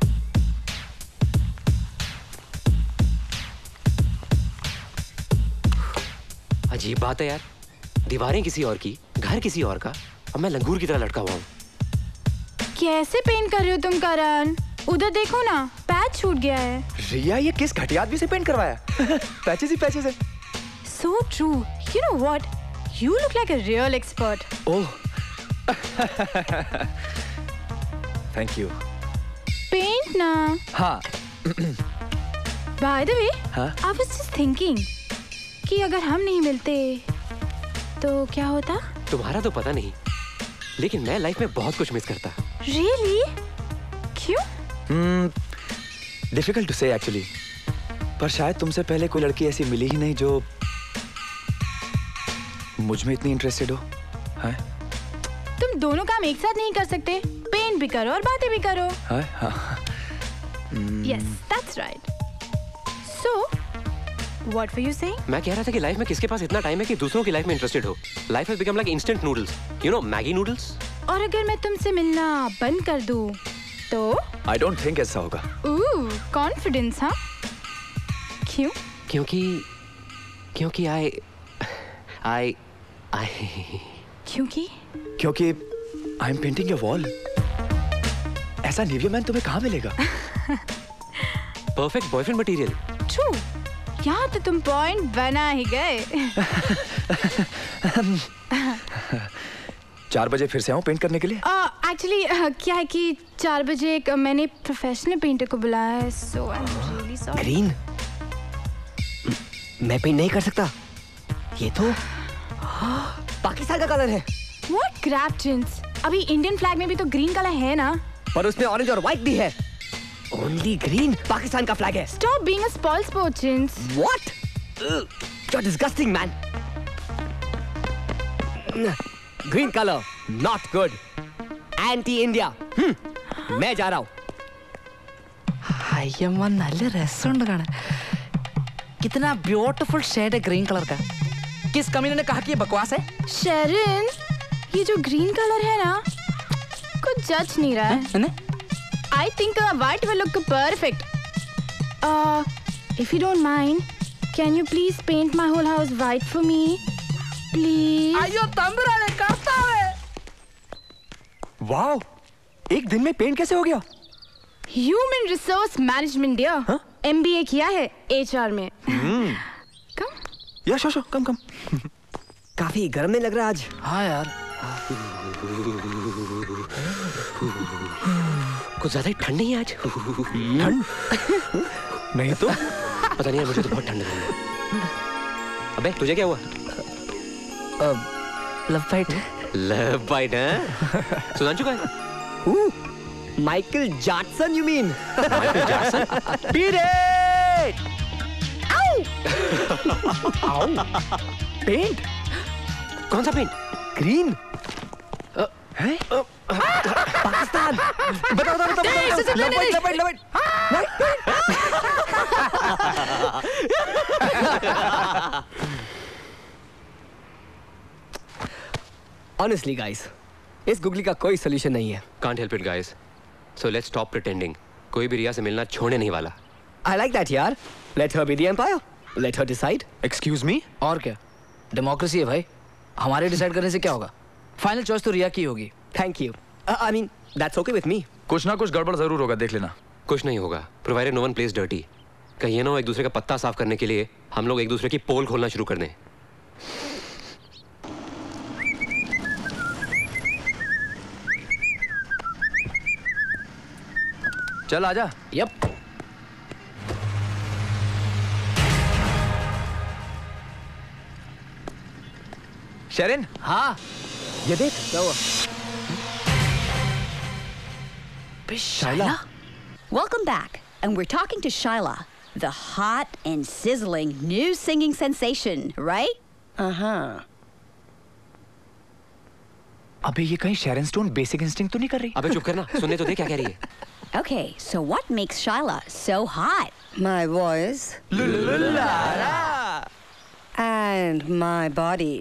अजीब बात है यार, दीवारें किसी और की, घर किसी और का, अब मैं लंगूर की तरह लटका हुआ हूँ। कैसे पेंट कर रहे हो तुम करण? उधर देखो ना, पैच छूट गया है। रिया ये किस घटिया आदमी से पेंट करवाया? पैचेस ही पैचेस है। So true. You know what? You look like a real expert. Oh. Thank you. Paint ना? हाँ. By the way, हाँ? I was just thinking कि अगर हम नहीं मिलते तो क्या होता? तुम्हारा तो पता नहीं, लेकिन मैं लाइफ में बहुत कुछ मिस करता। Really? क्यों? Hmm, difficult to say actually. पर शायद तुमसे पहले कोई लड़की ऐसी मिली ही नहीं जो मुझ में इतनी इंटरेस्टेड हो। हाँ? तुम दोनों काम एक साथ नहीं कर सकते, पेंट भी करो और बातें भी करो। हाँ, हाँ। Yes, that's right. So, what were you saying? मैं कह रहा था कि लाइफ में किसके पास इतना टाइम है कि दूसरों की लाइफ में इंटरेस्टेड हो। Life has become like instant noodles, you know Maggi noodles. और अगर मैं तुमसे मिलना बंद कर दूं तो? I don't think ऐसा होगा। Ooh, confidence, हाँ? क्यों? क्योंकि क्योंकि I I I क्योंकि? क्योंकि I'm painting your wall। ऐसा निविया मैन तुम्हें कहाँ मिलेगा? Perfect boyfriend material. True। यहाँ तो तुम पॉइंट बना ही गए। चार बजे फिर से आऊँ पेंट करने के लिए? एक्चुअली uh, uh, क्या है कि चार बजे एक मैंने प्रोफेशनल पेंटर को बुलाया है, so I'm really sorry। Green? मैं पेंट नहीं कर सकता। ये तो पाकिस्तान का कलर है। What crap, Chins? अभी इंडियन फ्लैग में भी तो ग्रीन कलर है ना? पर उसमें ऑरेंज और व्हाइट भी है। Only green पाकिस्तान का फ्लैग है। Stop being a spoil sport, Chins। What? You're disgusting, man. Green color, not good. Anti-India. Hmm. मैं जा रहा हूँ। അയ്യമ്മ നല്ല രസമുണ്ട് കാണാൻ. कितना ब्यूटीफुल शेड है ग्रीन कलर का. किस कमीने ने कहा कि ये बकवास है? शेरिन, ये जो ग्रीन कलर है ना, कुछ जज नहीं रहा है. I think a white will look perfect. Uh, if you don't mind, can you please paint my whole house white for me? Please. आयो तंबराने करता है। वाओ, एक दिन में पेंट कैसे हो गया? Human Resource Management dear. हाँ? M B A किया है H R में। हम्म। कम। या शो शो कम कम। काफी गर्म नहीं लग रहा आज। हाँ यार। कुछ ज्यादा ही ठंड नहीं है आज। ठंड? नहीं तो। पता नहीं है, मुझे तो बहुत ठंड लग रही है। अबे तुझे क्या हुआ? Love fight. लव फाइट है? सुधांशु का है? Michael Jackson you mean? Michael Jackson? Beat it! आओ! पेंट? कौन सा पेंट? ग्रीन। हैं? पाकिस्तान। बताओ बताओ बताओ बताओ। Love fight love fight love fight. Honestly guys, इस गुगली का कोई सोल्यूशन नहीं है। Can't help it guys. So let's stop pretending. कोई भी रिया से मिलना छोड़ने नहीं वाला। I like that यार. Let her be the empire. Let her decide. Excuse me? और क्या? डेमोक्रेसी है भाई। हमारे डिसाइड करने से क्या होगा? फाइनल चॉइस तो रिया की होगी। Thank you. Uh, I mean, that's okay with me. कुछ ना कुछ गड़बड़ जरूर होगा, देख लेना। कुछ नहीं होगा, provided no one plays dirty. कहीं ये ना हो एक दूसरे का पत्ता साफ करने के लिए हम लोग एक दूसरे की पोल खोलना शुरू कर दें। चल आजा। यप। शेरिन। हाँ। ये देख। क्या हुआ? Shyla? Welcome back, and we're talking to Shyla, the hot and sizzling new singing sensation, right? Uh-huh. अबे ये कहीं शेरन स्टोन बेसिक इंस्टिंक्ट तो नहीं कर रही? अबे चुप करना, सुनने तो दे क्या कह रही है। Okay, so what makes Shyla so hot? My voice. And my body.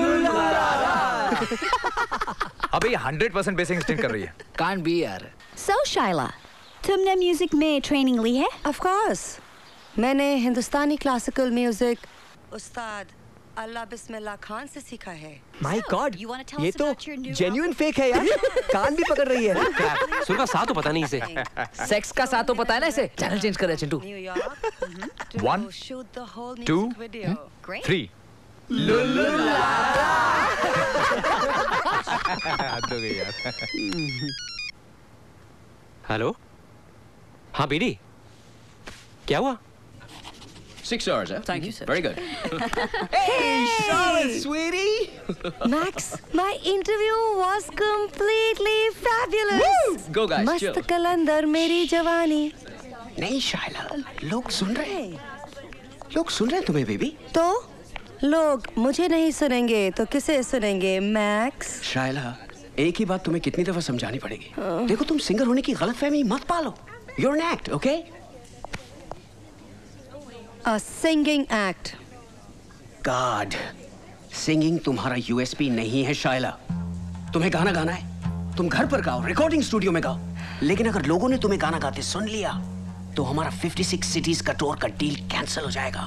अबे ये हंड्रेड परसेंट बेसिक इंस्टिंक्ट कर रही है। Can't be यार। So Shyla, तुमने म्यूजिक में ट्रेनिंग ली है? Of course. मैंने हिंदुस्तानी क्लासिकल म्यूजिक उस्ताद अल्लाह बिस्मिल्लाह खान से सीखा है। My God, ये तो genuine fake है यार। कान भी पकड़ रही है। सुन का सा तो पता नहीं इसे। सेक्स का सा तो पता है ना इसे। चैनल चेंज कर रहे Chintu. One, two, three. Hello. हाँ बीडी। क्या हुआ? Six stars, huh? Thank you, sir. Very good. Hey, Charlotte, sweetie. Max, my interview was completely fabulous. Go guys, मस्त chill. कलंदर मेरी जवानी। नहीं शायला, लोग सुन रहे हैं। लोग सुन रहे हैं तुम्हें बेबी। तो लोग मुझे नहीं सुनेंगे तो किसे सुनेंगे मैक्स? शायला, एक ही बात तुम्हें कितनी दफा समझानी पड़ेगी। देखो तुम सिंगर होने की गलतफहमी मत पालो। You're an act, okay? A singing act. God, singing तुम्हारा U S P नहीं है शायला। तुम्हें गाना गाना है, तुम घर पर गाओ, रिकॉर्डिंग स्टूडियो में गाओ। लेकिन अगर लोगों ने तुम्हें गाना गाते सुन लिया, तो हमारा छप्पन सिटीज का टूर का डील कैंसिल हो जाएगा।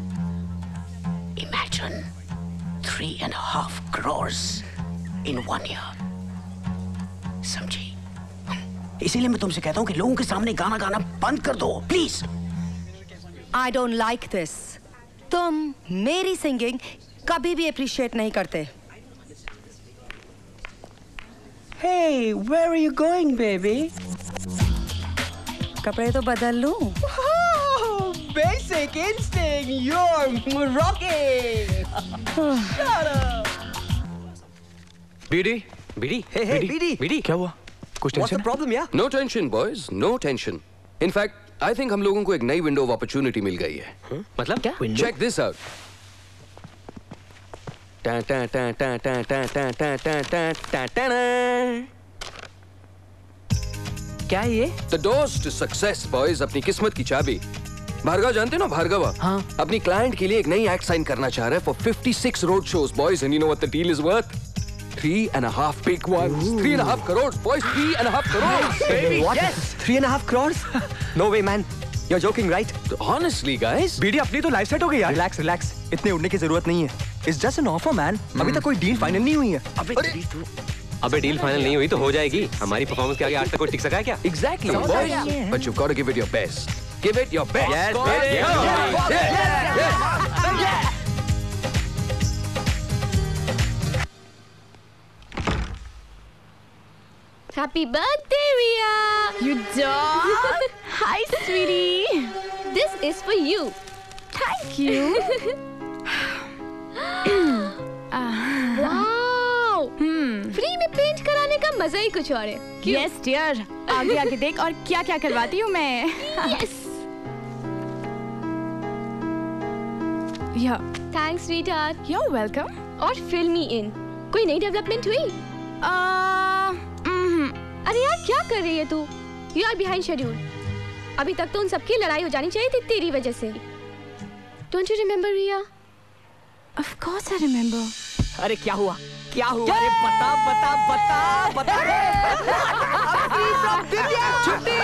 Imagine three and a half crores in one year. समझी? इसीलिए मैं तुमसे कहता हूँ कि लोगों के सामने गाना गाना बंद कर दो, please. I don't like this. तुम मेरी सिंगिंग कभी भी अप्रिशिएट नहीं करते। Hey, where are you going, baby? कपड़े तो बदल लूं। Oh, basic instinct, you're rocking. Shut up. BD. BD. Hey, hey, BD. BD. क्या हुआ? कुछ What's tension? the problem, yeah? No tension boys, no tension. In fact I think हम लोगों को एक नई विंडो ऑफ अपॉर्चुनिटी मिल गई है। huh? मतलब क्या? Check this out. टा टा टा टा टा टा टा टा टा टा टा टा। क्या है ये? The doors to success boys, अपनी किस्मत की चाबी। भार्गव जानते हो ना भार्गव? हाँ। अपनी क्लाइंट के लिए एक नई एक्ट साइन करना चाह रहा है फॉर छप्पन road shows boys, and you know what the deal is worth? Three and a half big ones. Three and a half crores, boys. Three and a half crores. Baby, what? Yes. Three and a half crores? No way, man. You're joking, right? Honestly, guys. बीडी अपनी तो life set हो गई यार। Relax, relax. इतने उड़ने की जरूरत नहीं है। It's just an offer, man. अभी तक कोई डील फाइनल नहीं हुई है। अबे अबे डील फाइनल नहीं हुई तो हो जाएगी। हमारी परफॉर्मेंस के आगे आज तक कोई टिक सका है क्या? Exactly, boys. But you've got to give it your best. Give it your best. Yes, boys. yes, Yeah. yes, Yeah. yes. Happy birthday, Ria! You dog! Hi, sweetie! This is for you. Thank you! Wow! Free में paint कराने का मजा ही कुछ और है। Yes, dear. आगे आगे देख और क्या क्या करवाती हूँ मैं। Yes! Yeah. Thanks, sweetheart. You're welcome. और fill me in. कोई नई डेवलपमेंट हुई? Uh, अरे यार क्या कर रही है तू? You are behind schedule. अभी तक तो उन सबकी लड़ाई हो जानी चाहिए थी तेरी वजह से। Don't you remember, Ria? Of course I remember. अरे क्या हुआ? क्या हुआ? अरे बता बता बता बता रे! Free from Divya! छुट्टी!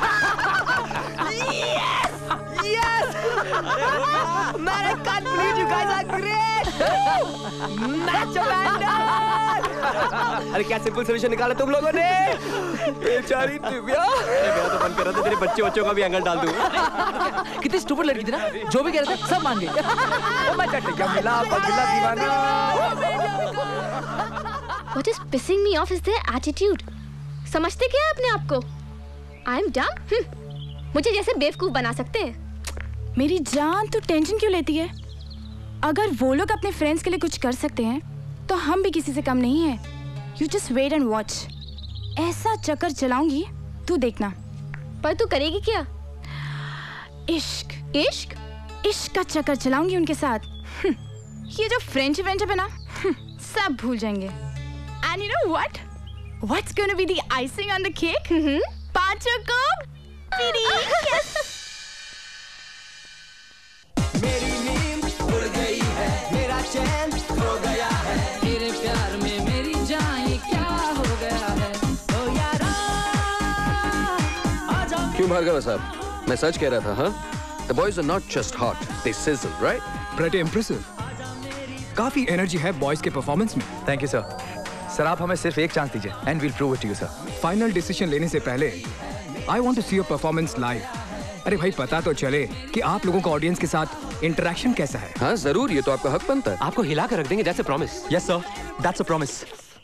Yes! Yes! Man, I can't believe you guys are great! Match abandoned! अरे क्या सिंपल सोल्यूशन निकाला तुम लोगों ने? बेचारी दिव्या! अरे मैं तो मन कर रहा था तेरे बच्चे बच्चों का भी एंगल डाल दूँ। कितनी स्टूपिड लड़की थी ना, जो भी कह रहे थे सब मान गई। ओ मैं चट्टिया मिला पगला दीवाना। What is pissing me off is their attitude. समझते क्या है अपने आप को? I am dumb? मुझे जैसे बेवकूफ बना सकते हैं। मेरी जान तू टेंशन क्यों लेती है? अगर वो लोग अपने फ्रेंड्स के लिए कुछ कर सकते हैं तो हम भी किसी से कम नहीं है। You just wait and watch. ऐसा चक्कर चलाऊंगी तू देखना। पर तू करेगी क्या? इश्क इश्क इश्क का चक्कर चलाऊंगी उनके साथ। ये जो फ्रेंडशिप फ्रेंडशिप है ना, सब भूल जाएंगे। And you know what? What's gonna be the icing on the cake? पांचों को फ्री। मेरी नींद उड़ गई है, मेरा चैन खो गया है, तेरे प्यार में मेरी जान ये क्या हो गया है? ओ यारा आजा। क्यों भार्गव साहब? मैं सच कह रहा था, हाँ? The boys are not just hot, they sizzle, right? Pretty impressive. काफी एनर्जी है बॉयज के परफॉर्मेंस में। Thank you sir. सर आप हमें सिर्फ एक चांस दीजिए and we'll prove it to you sir. Final decision लेने से पहले I want to see your performance live. अरे भाई पता तो चले कि आप लोगों का ऑडियंस के साथ इंटरेक्शन कैसा है। हाँ जरूर, ये तो आपका हक बनता है। आपको हिला कर रख देंगे, that's a promise. Yes sir, that's a promise.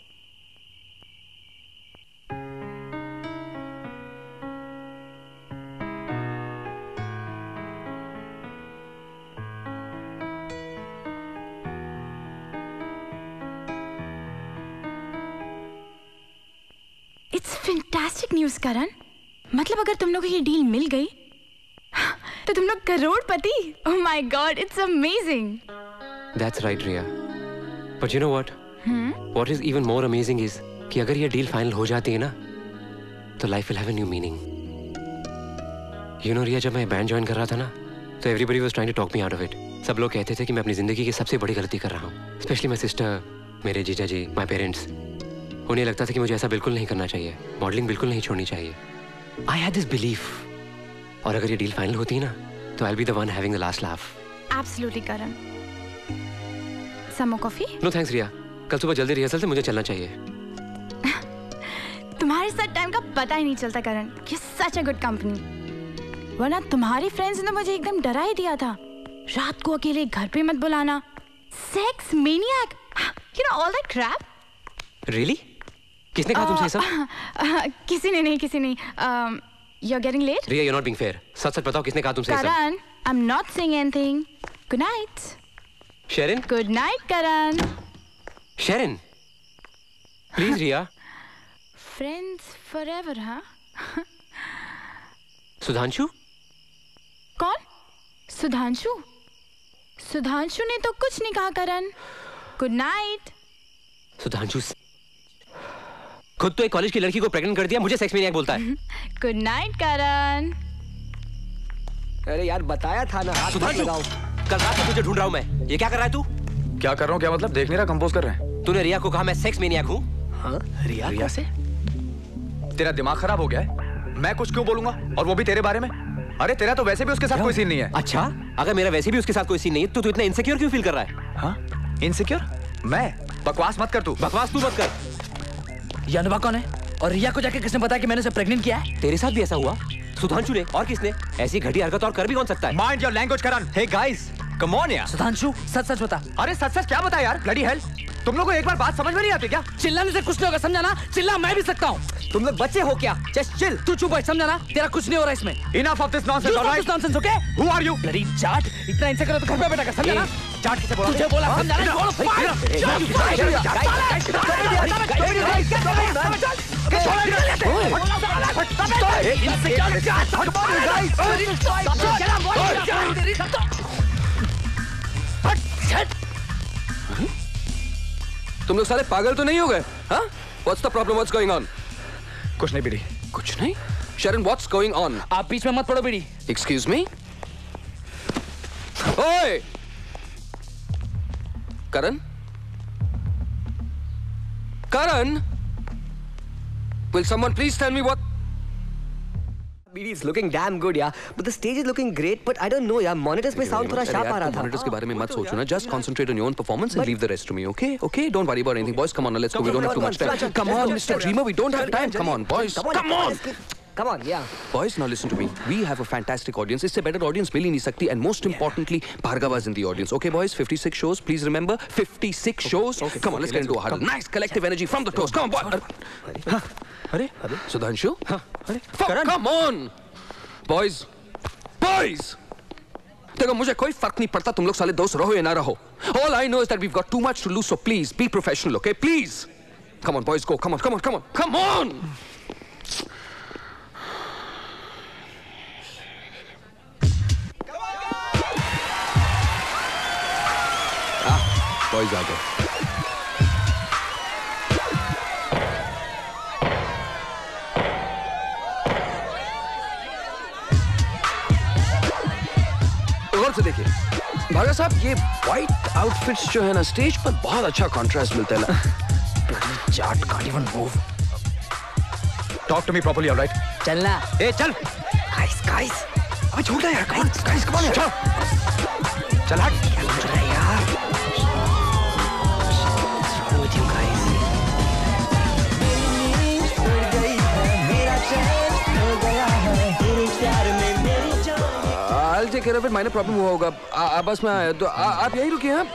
It's fantastic news, Karan. मतलब अगर तुम लोगों को ये डील मिल गई तो तुम लोग करोड़पति। Oh my God, it's amazing. That's right, Ria. But you know what? Hmm? What is even more amazing is कि अगर ये डील फाइनल हो जाती है ना, तो life will have a new meaning. You know, Ria, जब मैं बैंड ज्वाइन कर रहा था ना, तो everybody was trying to talk me out of it. सब लोग कहते थे कि मैं अपनी जिंदगी की सबसे बड़ी गलती कर रहा हूँ। Especially my sister, मेरे जीजा जी, my parents. उन्हें लगता था कि मुझे ऐसा बिल्कुल नहीं करना चाहिए, मॉडलिंग बिल्कुल नहीं छोड़नी चाहिए। I had this belief. और अगर ये डील फाइनल होती है ना, तो I'll be the one having the last laugh. Absolutely, Karan. Some more coffee? No thanks, Ria. कल सुबह जल्दी रिहर्सल से मुझे चलना चाहिए। तुम्हारे साथ टाइम का पता ही नहीं चलता करण। You're such a good company. वरना तुम्हारे फ्रेंड्स ने मुझे एकदम डरा ही दिया था। रात को अकेले घर पे मत बुलाना। Sex maniac. You know all that crap? Really? किसने कहा तुमसे ये सब? किसी ने नहीं, किसी ने। um, You're getting late? Ria, you're not being fair. सच सच बताओ किसने कहा तुमसे ये सब? Karan, I'm not saying anything. Good night. Sharon? Good night, Karan. Sharon? Please, Ria. Friends forever, हाँ? सुधांशु? कौन? सुधांशु? सुधांशु ने तो कुछ नहीं कहा करण। Good night. सुधांशु खुद तो एक कॉलेज की लड़की को प्रेग्नेंट कर दिया, मुझे सेक्स मैनियाक बोलता है। Good night Karan. अरे यार बताया था ना, हाथ मत लगाओ। कल रात से तुझे ढूंढ रहा हूँ मैं। ये क्या कर रहा है तू? क्या कर रहा हूँ? क्या मतलब? देख नहीं रहा, कंपोज कर रहे हैं। तूने रिया को कहा मैं सेक्स मैनियाक हूँ? हाँ, रिया, रिया से? तेरा दिमाग खराब हो गया है? मैं कुछ क्यों बोलूंगा, और वो भी तेरे बारे में? अरे तेरा तो वैसे भी उसके साथ कोई सीन नहीं है। अच्छा, अगर मेरा वैसे भी उसके साथ कोई सीन नहीं है तो तू इतना इनसिक्योर क्यों फील कर रहा है? हाँ? इनसिक्योर? मैं? बकवास मत कर तू। बकवास तू मत कर। ये अनुभव कौन है? और रिया को जाके किसने बताया कि मैंने उसे प्रेग्नेंट किया है? तेरे साथ भी ऐसा हुआ? सुधांशु ने? और किसने? ऐसी घटिया हरकत और कर भी कौन सकता है? Mind your language Karan. Hey guys, come on यार। सुधांशु, सच सच बता। अरे सच सच क्या बता यार? Bloody hell. तुम लोगों को एक बार बात समझ में नहीं आती क्या? चिल्लाने से कुछ नहीं होगा, समझा ना? चिल्ला मैं भी सकता हूँ। तुम लोग बच्चे हो क्या? Just chill. तू चुप है, समझा ना? तेरा कुछ नहीं हो रहा इसमें। Enough of this nonsense, all right? Nonsense, okay? Who are you? Bloody Jat, इतना इनसे करो तो घर पे बैठा कर, समझा ना? जाट किसे बोला? तुझे बोला, समझा ना? बोलो, तुम लोग साले पागल तो नहीं हो गए? हाँ? What's the problem? What's going on? कुछ नहीं बीड़ी। कुछ नहीं? Sharon, what's going on? आप बीच में मत पड़ो बीड़ी। Excuse me? ओए! करण? करण? Will someone please tell me what? B D is looking damn good, yeah. But the stage is looking great. But I don't know, yeah. Monitors पे sound थोड़ा sharp आ रहा था. Monitors के बारे में मत सोचो ना. Just concentrate on your own performance and leave the rest to me, okay? Okay? Don't worry about anything, boys. Come on, now let's go. We don't have too much time. Come on, Mister Dreamer. We don't have time. Come on, boys. Come on. Come on, yeah. Boys, now listen to me. We have a fantastic audience. इससे better audience मिल ही नहीं सकती. And most importantly, Bhargava is in the audience. Okay, boys? fifty-six shows. Please remember, fifty-six shows. Come on, let's get into a huddle. Nice collective energy from the toes. Come on, boy. अरे, Sudhanshu? अरे, come on. Boys, boys. देखो मुझे कोई फर्क नहीं पड़ता तुम लोग साले दोस्त रहो या ना रहो. All I know is that we've got too much to lose, so please be professional, okay? Please. Come on, boys, go. Come on, come on, come on, come on. Ah, boys आ गए. गौर से देखिए भागा साहब, ये white outfits जो है ना stage पर बहुत अच्छा कंट्रास्ट मिलता है ना. Jat can't even move. Talk to me properly, all right? चलना. ए चल. Guys, guys. अबे छोड़ दे यार. Come on, guys, come on यार. चल. चल हट. क्या सोच रहे हैं यार? What's wrong with you guys? I'll take care of it. Minor problem हुआ होगा. आप बस में आए तो आप यही रुकिए. आप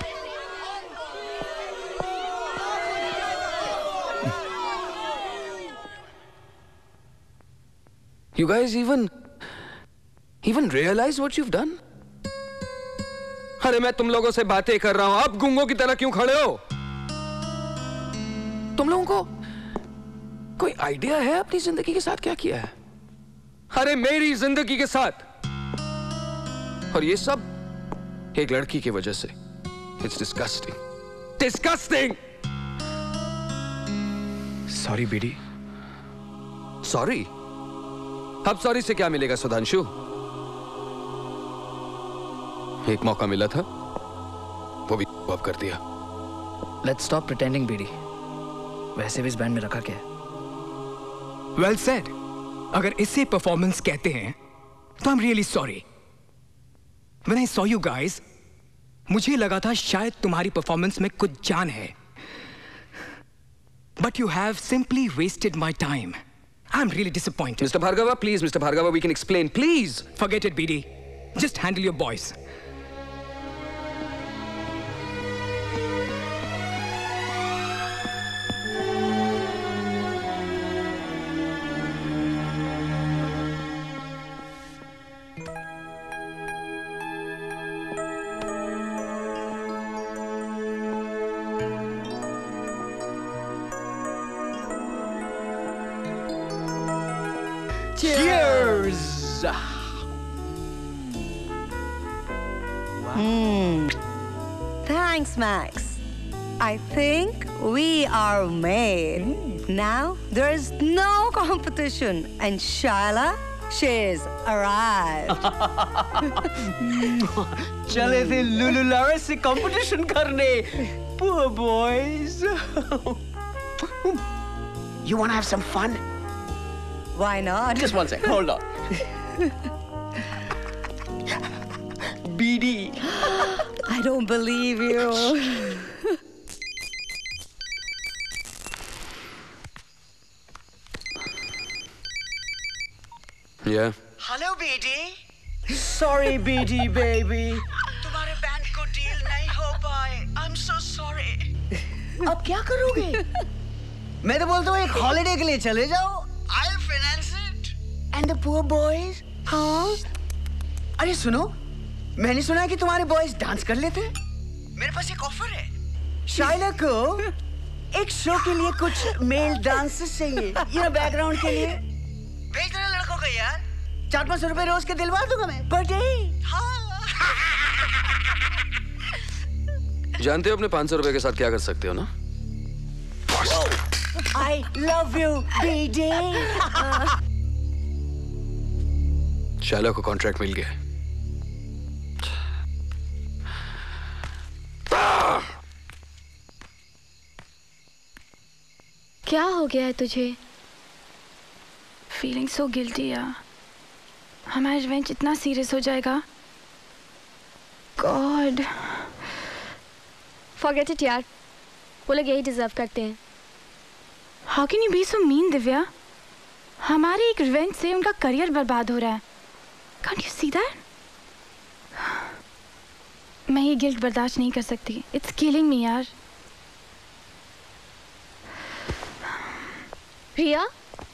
You guys even even realize what you've done? अरे मैं तुम लोगों से बातें कर रहा हूं, आप गुंगों की तरह क्यों खड़े हो? तुम लोगों को कोई आइडिया है अपनी जिंदगी के साथ क्या किया है? अरे मेरी जिंदगी के साथ. और ये सब एक लड़की की वजह से. It's disgusting. Disgusting. Sorry, BD. Sorry? अब सॉरी से क्या मिलेगा सुधांशु? एक मौका मिला था, वो भी अब कर दिया. Let's stop pretending, BD. वैसे भी इस बैंड में रखा क्या है? Well said. अगर इसे परफॉर्मेंस कहते हैं, तो I'm really sorry. When I saw you guys, मुझे लगा था शायद तुम्हारी परफॉर्मेंस में कुछ जान है. But you have simply wasted my time. I'm really disappointed. Mister Bhargava, please, Mister Bhargava, we can explain, please. Forget it, B D. Just handle your boys. Cheers! Hmm. Thanks, Max. I think we are made. Now there is no competition, and Shyla, she's arrived. चले थे Lulu Lara से competition करने. Poor boys. You want to have some fun? Why not? Just one second. Hold on. B D. I don't believe you. Yeah. Hello B D. Sorry B D baby. तुम्हारे band को deal नहीं हो पाए. I'm so sorry. अब क्या करोगे? मैं तो बोलता हूँ एक हॉलिडे के लिए चले जाओ. I'll finance it. And the poor boys? हाँ? अरे सुनो, मैंने सुना है कि तुम्हारे बॉयज डांस कर लेते हैं. मेरे पास एक ऑफर है. शाइला को एक शो के लिए कुछ मेल डांसर्स चाहिए. ये ना बैकग्राउंड के लिए. भेज देना लड़कों को यार. चार पाँच सौ रुपए रोज के दिलवा दूंगा मैं. Per day. जानते हो अपने पाँच सौ रुपए के साथ क्या कर सकते हो ना? I love you, B D. शाइला को कॉन्ट्रैक्ट मिल गया. क्या हो गया है तुझे? फीलिंग सो गिल्टी यार. हमारा रिवेंज इतना सीरियस हो जाएगा. गॉड. फॉरगेट इट यार. वो लोग यही डिजर्व करते हैं. How can you be so mean Divya? हमारे एक रिवेंज से उनका करियर बर्बाद हो रहा है. Can't you see that? मैं ये गिल्ट बर्दाश्त नहीं कर सकती. इट्स किलिंग मी यार. रिया,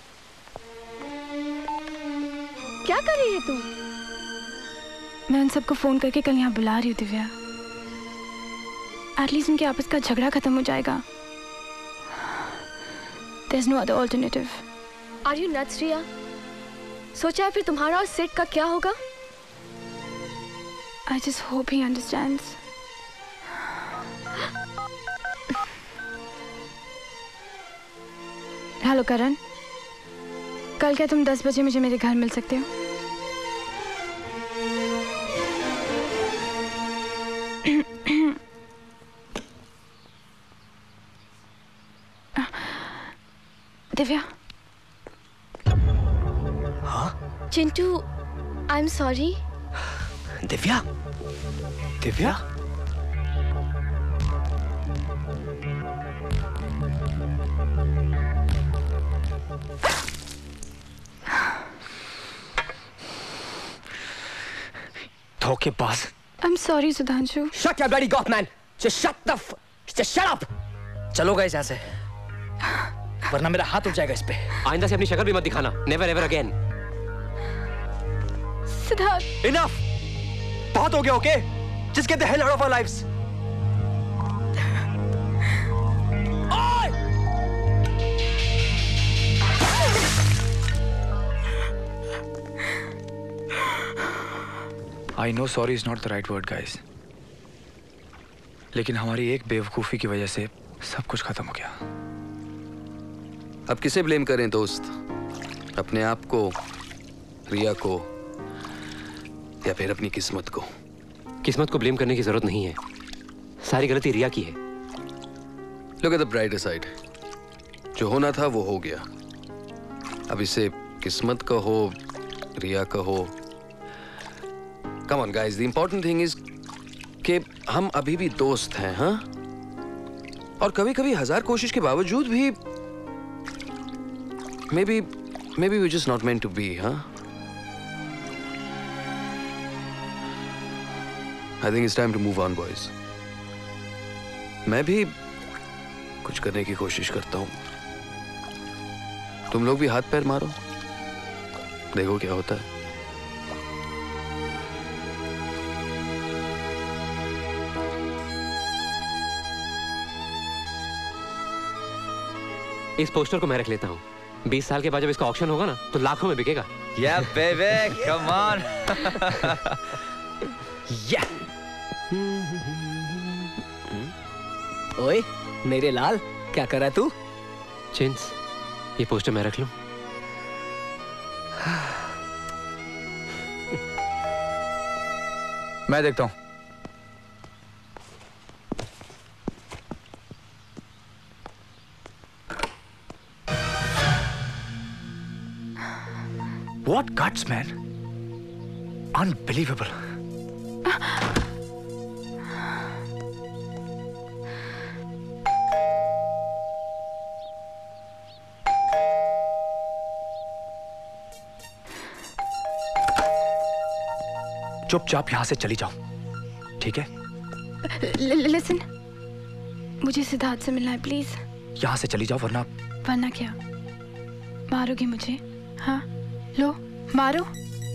क्या कर रही है तू? मैं उन सबको फोन करके कल यहाँ बुला रही हूँ दिव्या. एटलीस्ट उनके आपस का झगड़ा खत्म हो जाएगा. There's no other alternative. Are you nuts, रिया? सोचा है फिर तुम्हारा और सिड का क्या होगा? I just hope he understands. Hello Karan, कल क्या तुम दस बजे मुझे मेरे घर मिल सकते हो? दिव्या. हाँ? Chintu, I am sorry. Divya, Divya. धोखेबाज. I'm sorry Sudhanshu. Shut your bloody goth man. Just shut the f just shut up. चलो गाइस यहाँ से, वरना मेरा हाथ उठ जाएगा इस पे. आइंदा से अपनी शक्ल भी मत दिखाना. Never ever again. Siddharth. Enough. बहुत हो गया, okay? Just get the hell out of our lives. I know sorry is not the right word, guys. लेकिन हमारी एक बेवकूफी की वजह से सब कुछ खत्म हो गया. अब किसे ब्लेम करें दोस्त? अपने आप को, रिया को, या फिर अपनी किस्मत को? किस्मत को ब्लेम करने की जरूरत नहीं है. सारी गलती रिया की है. Look at the brighter side. जो होना था वो हो गया. अब इसे किस्मत कहो, रिया कहो. Come on guys, the important thing is कि हम अभी भी दोस्त हैं, हाँ? और कभी-कभी हजार कोशिश के बावजूद भी maybe maybe we're just not meant to be, huh? I think it's time to move on, boys. मैं भी कुछ करने की कोशिश करता हूँ. तुम लोग भी हाथ पैर मारो, देखो क्या होता है. इस पोस्टर को मैं रख लेता हूँ. बीस साल के बाद जब इसका ऑक्शन होगा ना, तो लाखों में बिकेगा. Yeah, baby, come on. Yeah. ओए, मेरे लाल, क्या कर रहा है तू? चिंस, ये पोस्टर मैं रख लूं? मैं देखता हूँ. What guts, man? Unbelievable. चुपचाप यहां से चली जाओ, ठीक है? लिसन, मुझे सिद्धार्थ से मिलना है प्लीज। यहां से चली जाओ वरना वरना क्या? मारोगे मुझे? हाँ, लो मारो।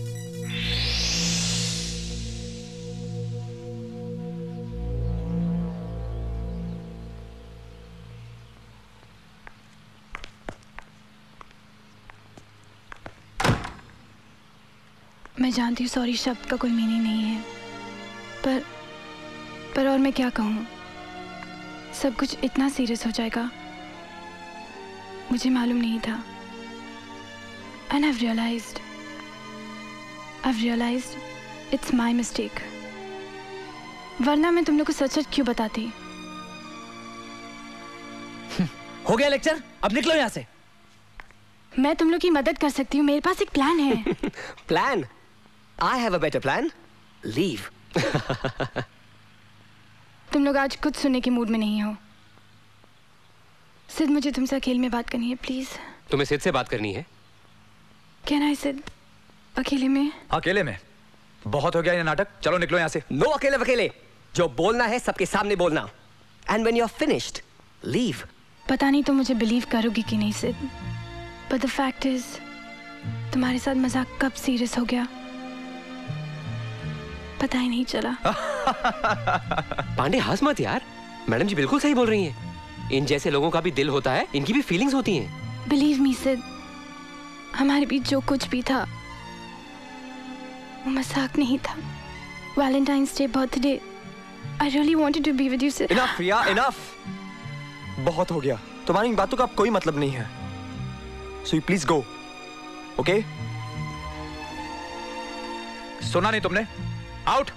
मैं जानती हूँ सॉरी शब्द का कोई मीनिंग नहीं है, पर पर और मैं क्या कहूँ? सब कुछ इतना सीरियस हो जाएगा मुझे मालूम नहीं था। And I've realized, I've realized it's my mistake. वरना मैं तुम लोग को सच सच क्यों बताती? हो गया लेक्चर, अब निकलो यहाँ से। मैं तुम लोग की मदद कर सकती हूँ, मेरे पास एक प्लान है। Plan? I have a better plan. Leave. तुम लोग आज कुछ सुनने के मूड में नहीं हो। सिद्ध, मुझे तुमसे अकेले में बात करनी है प्लीज। तुम्हें सिद्ध से बात करनी है? Can I सिद्ध? अकेले में? अकेले में? बहुत हो गया ये नाटक, चलो निकलो यहाँ से। नो अकेले अकेले, जो बोलना है सबके सामने बोलना। And when you're finished, leave. पता नहीं तुम मुझे बिलीव करोगी कि नहीं सिद्ध, but the fact is, तुम्हारे साथ मजाक कब सीरियस हो गया पता ही नहीं चला। पांडे हंस मत यार, मैडम जी बिल्कुल सही बोल रही हैं। इन जैसे लोगों का भी दिल होता है, इनकी भी फीलिंग्स होती हैं। बिलीव मी सिद्ध, हमारे बीच जो कुछ भी था वो मजाक नहीं था। Valentine's Day, birthday, I really wanted to be with you Sid. Enough Riya, enough. बहुत हो गया, तुम्हारी इन बातों का अब कोई मतलब नहीं है। So you please go, okay? सुना नहीं तुमने? Out.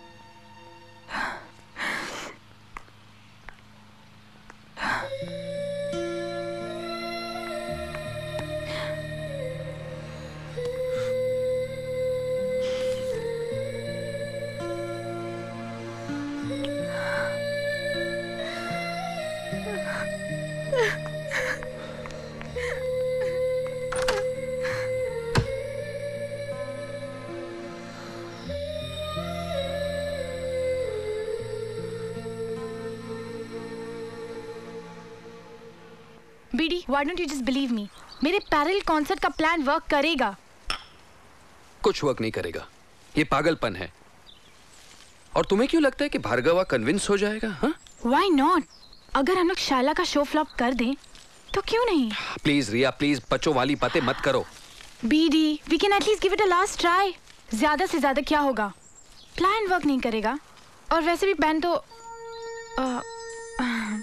BD, why don't you just believe me? मेरे पैरेलल कॉन्सर्ट का प्लान वर्क करेगा। कुछ वर्क नहीं करेगा, ये पागलपन है। और तुम्हें क्यों लगता है कि भार्गवा कन्विंस हो जाएगा? हाँ? Why not? अगर हम लोग शायला का शो फ्लॉप कर दें तो क्यों नहीं? प्लीज रिया, प्लीज बच्चों वाली बातें मत करो। BD, we can at least give it a last try. ज्यादा से ज्यादा क्या होगा? प्लान वर्क नहीं करेगा, और वैसे भी बैंड तो आ, आ,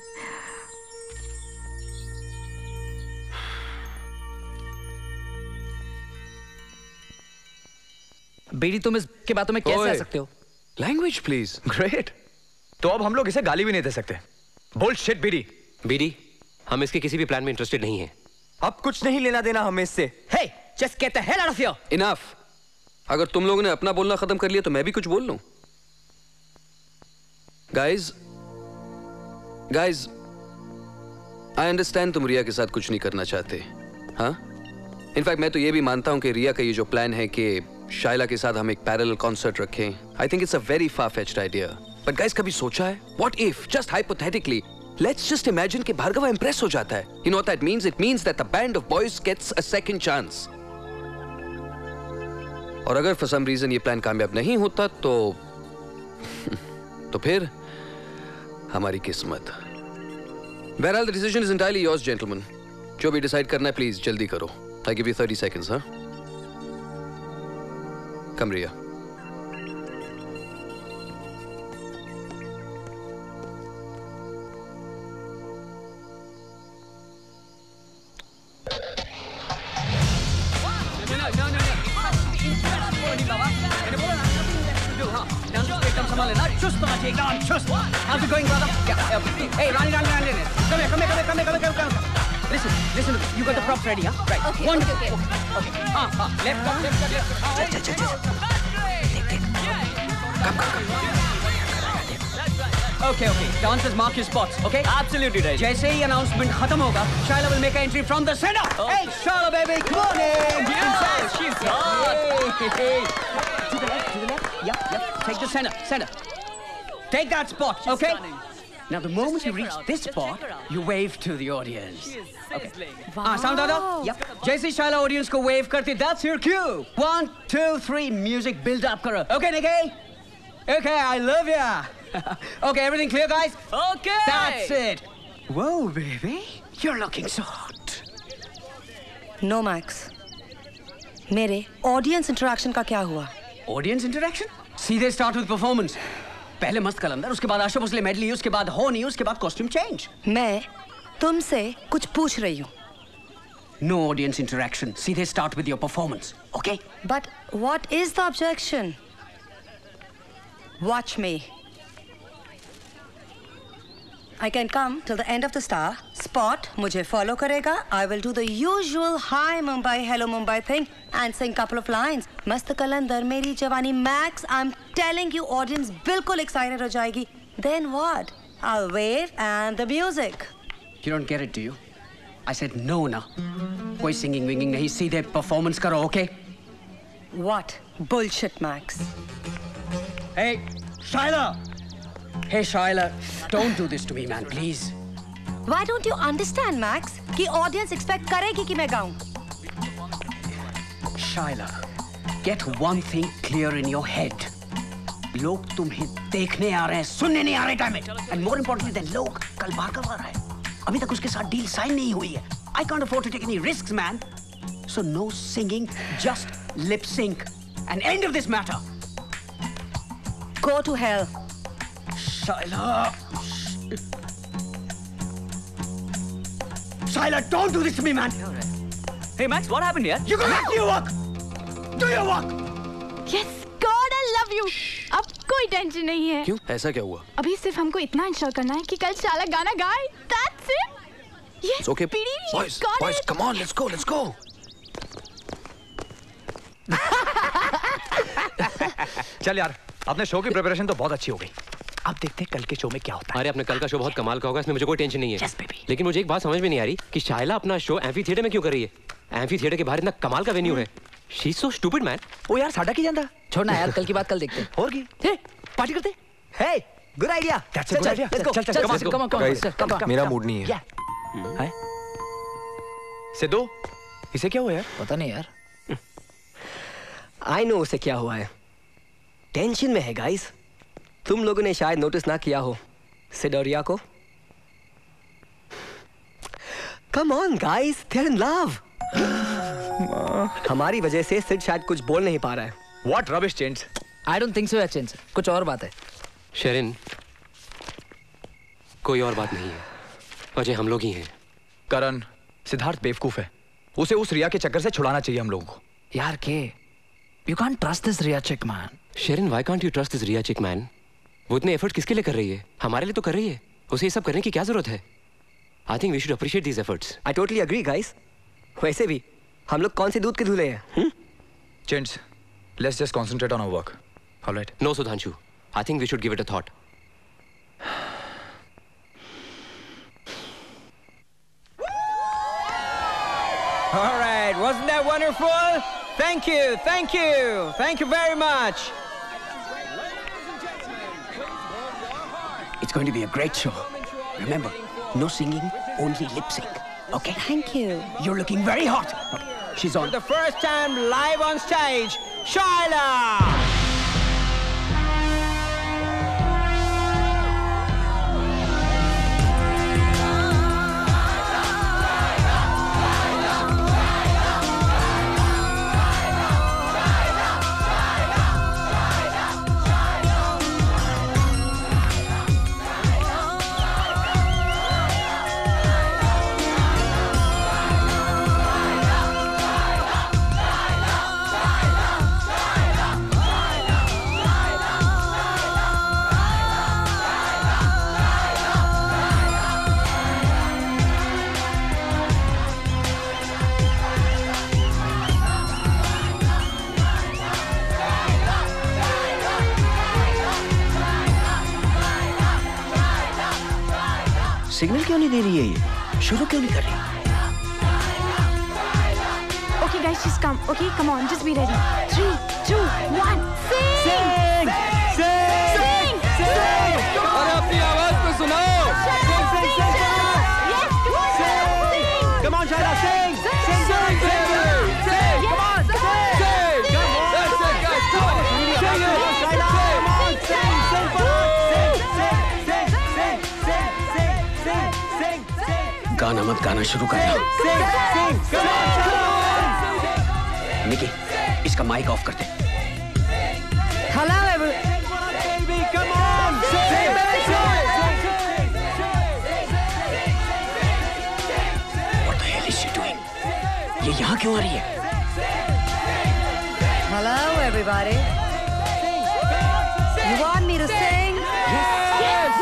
बीडी, तुम इस के बातों में कैसे आ सकते हो? Language please. ग्रेट, तो अब हम लोग इसे गाली भी नहीं दे सकते। Bullshit BD. बीडी, हम इसके किसी भी प्लान में इंटरेस्टेड नहीं हैं। अब कुछ नहीं लेना देना हमें इससे। Hey, just get the hell out of here. Enough. अगर तुम लोगों ने अपना बोलना खत्म कर लिया तो मैं भी कुछ बोल लूं। Guys, guys, I understand तुम रिया के साथ कुछ नहीं करना चाहते, हाँ? इनफैक्ट मैं तो ये भी मानता हूं कि रिया का ये जो प्लान है कि शाइला के साथ हम एक पैरेलल कॉन्सर्ट रखें, I think it's a very far-fetched idea. But guys, कभी सोचा है? What if, just hypothetically, let's just imagine कि भार्गवा impress हो जाता है. You know what that means? It means that the band of boys gets a second chance. और अगर for some reason ये प्लान कामयाब नहीं होता तो तो फिर हमारी किस्मत। बहरहाल the decision is entirely yours, gentlemen. जो भी डिसाइड करना है प्लीज जल्दी करो। I give you thirty seconds, huh? Come, Riya. How's it going, brother? Yeah, yeah. Hey, Ronnie, Ronnie, Ronnie, come here, come here, come here, come here, come here, come here. Listen, listen, you got the props ready, huh? Right. Okay, One, okay, okay. okay. Ah, ah, left, left, left, left. चल चल चल Okay, okay. Dancers, mark your spots, okay? Absolutely right. जैसे ही announcement खत्म होगा, Shaila will make an entry from the center. Oh. Hey, Shaila, baby, come on in. Yes, she's hot. Hey, hey. To the left, to the left. Yep, yep. Take the center, center. Take that spot, she's okay? Stunning. Now, the moment you reach this spot, you wave to the audience. Okay. Wow. Ah, sound dada? Yep. जैसे Shaila audience को wave करती, that's your cue. One, two, three, music build up करो. Okay, Nikki? Okay, I love ya. Okay, everything clear, guys? Okay. That's it. Whoa, baby. You're looking so hot. No, Max. मेरे audience interaction का क्या हुआ? Audience interaction? सीधे start with performance. पहले मस्त कलंदर, उसके बाद आशा भोसले medley, उसके बाद होनी, उसके बाद costume change. मैं तुमसे कुछ पूछ रही हूँ. No audience interaction. सीधे start with your performance. Okay? But what is the objection? Watch me. I can come till the end of the star. Spot मुझे follow करेगा. I will do the usual hi Mumbai, hello Mumbai thing and sing couple of lines. मस्त कलंदर मेरी जवानी Max. I'm telling you, audience बिल्कुल excited हो जाएगी. Then what? I'll wave and the music. You don't get it, do you? I said no ना. कोई singing winging नहीं, सीधे performance करो, okay? What bullshit, Max? Hey, Shaila. Hey, Shaila, don't do this to me, man, please. Why don't you understand, Max? कि audience expect करेगी कि मैं गाऊं? Shaila, get one thing clear in your head. लोग तुम्हें देखने आ रहे हैं, सुनने नहीं आ रहे time it. And more importantly than लोग, कल भार्गव आ रहा है. अभी तक उसके साथ deal sign नहीं हुई है. I can't afford to take any risks, man. So no singing, just lip sync. And end of this matter. Go to hell. Shaila! Shaila, don't do this to me, man! Hey, Max, what happened here? You go back to your work! Do your work! Yes, God, I love you! अब कोई tension नहीं है. क्यों? ऐसा क्या हुआ? अभी सिर्फ हमको इतना इंश्योर करना है कि कल शाला गाना गाए. That's it. Yes, it's okay. Piri, boys, got boys, it. come on, let's go, let's go. चल यार, अपने शो की प्रिपरेशन तो बहुत अच्छी हो गई. अब देखते हैं कल के शो में क्या होता है. अरे अपने कल का शो बहुत कमाल का होगा, इसमें मुझे कोई टेंशन नहीं है. yes, baby. लेकिन मुझे एक बात समझ में नहीं आ रही कि शाइला अपना शो एम्फी थिएटर में क्यों कर रही है. एम्फी थिएटर के बाहर इतना कमाल का वेन्यू है. She is so stupid man. ओ यार साडा की जानता. छोड़ना यार, कल की बात कल देखते हैं. और की? हे, पार्टी करते. Hey, good idea. That's a good idea. चल चल चल कम ऑन कम ऑन. मेरा मूड नहीं है. है? सिद्धू, इसे क्या हुआ यार? पता नहीं यार. आई नो उसे क्या हुआ है. टेंशन में है गाइस. तुम लोगों ने शायद नोटिस ना किया हो सिड और रिया को. Come on guys, they are in love. हमारी वजह से सिड शायद कुछ बोल नहीं पा रहा है. What rubbish change. I don't think so या चेंज. कुछ और बात है. शेरिन, कोई और बात नहीं है. वजह हम लोग ही हैं. करण, सिद्धार्थ बेवकूफ है. उसे उस रिया के चक्कर से छुड़ाना चाहिए हम लोगों को. यार के, you can't trust this Riya chick man. Sherin, why can't you trust this Riya chick man? वो इतने एफर्ट किसके लिए कर रही है? हमारे लिए तो कर रही है. उसे ये सब करने की क्या जरूरत है? I think we should appreciate these efforts. I totally agree, guys. वैसे भी हम लोग कौन से दूध के धुले हैं? hmm? Gents, let's just concentrate on our work. All right? No, Sudhanshu. I think we should give it a thought. All right, wasn't that wonderful? Thank you, thank you, thank you very much. It's going to be a great show. Remember, no singing, only lip sync. Okay? Thank you. You're looking very hot. She's on. For the first time live on stage, Shaila! Signal क्यों नहीं दे रही है ये? शुरू क्यों नहीं कर रही? Okay, guys, just come. Okay, come on, just be ready. Three, two, one. Sing! Sing! Sing! Sing! Sing! अरे अपनी आवाज को सुनाओ! Sing! Sing! Sing! Yes, come on, sing! Come on, Shaila, sing! Sing! Sing! Sing! Sing! Come on, sing! Sing! Come on! That's it, guys! Come on! Sing it! Shaila, come on, sing! Sing for us! Sing! Sing! Sing! Sing! Sing! Sing! Sing! Sing! गाना मत गाना शुरू करना। Sing! Sing! Come on, Shaila! निकी, इसका mic off कर दे। Hello, everyone. Baby, come on! Sing! What the hell is she doing? ये यहाँ क्यों आ रही है? Hello, everybody. You want me to sing? Yes! Yes!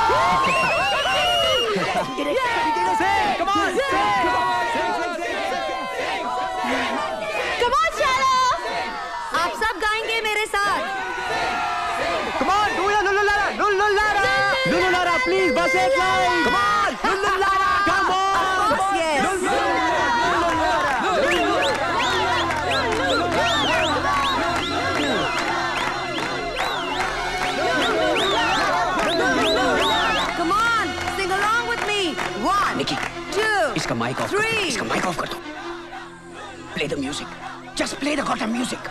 Sing! Come on! Sing! Come on, Shaila! आप सब गाएंगे मेरे साथ. Come on, do it, Lulu Lara! Lulu Lara! Lulu Lara, please, bus it line! Come on! Lulu Lara! Come on! Boss, yes. Lulu Lara! Come on, sing along with me. One, Niki, two, इसका mic off कर दो। three. इसका mic off कर दो। Play the music. Just play the goddamn music.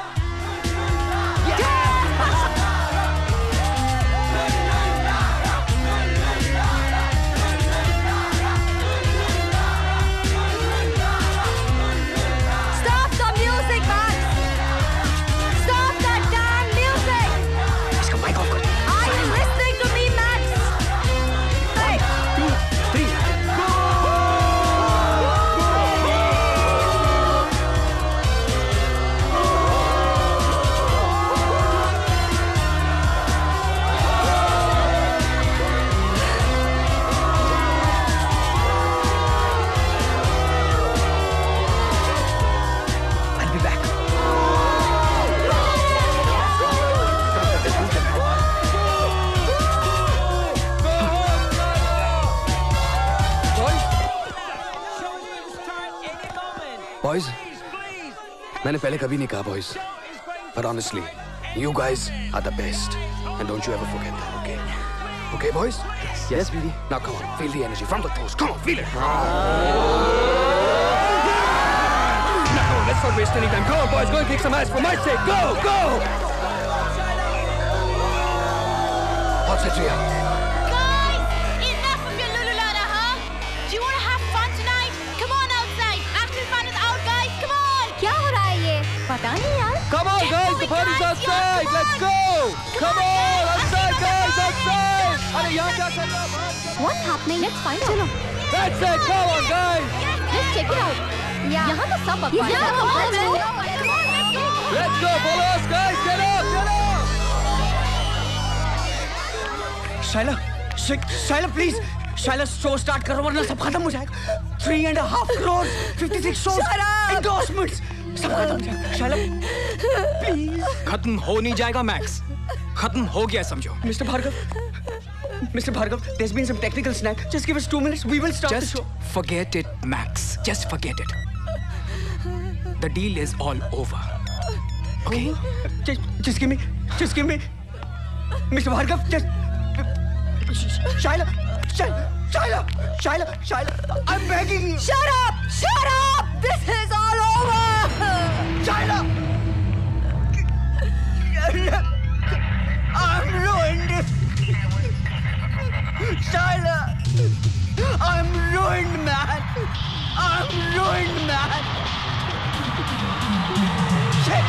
Stop the music, Max. Stop that damn music. इसका mic off कर दो। Are you listening to me, Max? Hey. Two, three. I'll be back. Boys, मैंने पहले कभी नहीं कहा boys, but honestly, you guys are the best, and don't you ever forget that, okay? Okay, boys? Yes, yes, baby. Now come on, feel the energy from the toes. Come on, feel it. Now come on, let's not waste any time. Come on, boys, go and kick some ass for my sake. Go, go. What's it, Ria? Guys, enough of your Lulu Lara, huh? Do you want to have fun tonight? Come on outside. Actual fun is out, guys. Come on. क्या हो रहा है ये? पता नहीं यार. Come on, guys, the party's outside. Let's go. Come on, outside, guys, outside. अरे यहाँ क्या कर रहा है? What's happening? Let's find out. That's it. Come on, guys. Let's check it out. यहाँ तो सब बकवास है. Yeah, come on, let's go. Let's go, follow us, guys. Get up, get up. Shaila, Sh- Shaila, please. Shaila, show start करो वरना सब खत्म हो जाएगा. Three and a half crores, fifty-six shows, endorsements, सब खत्म हो जाएगा. Shaila, please. खत्म हो नहीं जाएगा मैक्स. खत्म हो गया समझो. Mister Bhargav, Mister Bhargav, there's been some technical snag. Just give us two minutes. We will start Just the show. forget it, Max. Just forget it. The deal is all over. Okay? Just, just give me, just give me, Mister Bhargav, just. Shaila, Shaila, Shaila, Shaila, Shaila, I'm begging you. Shut up! Shut up! This is all over! Shaila! I'm ruined. Shaila! I'm ruined, man. I'm ruined, man. Shit!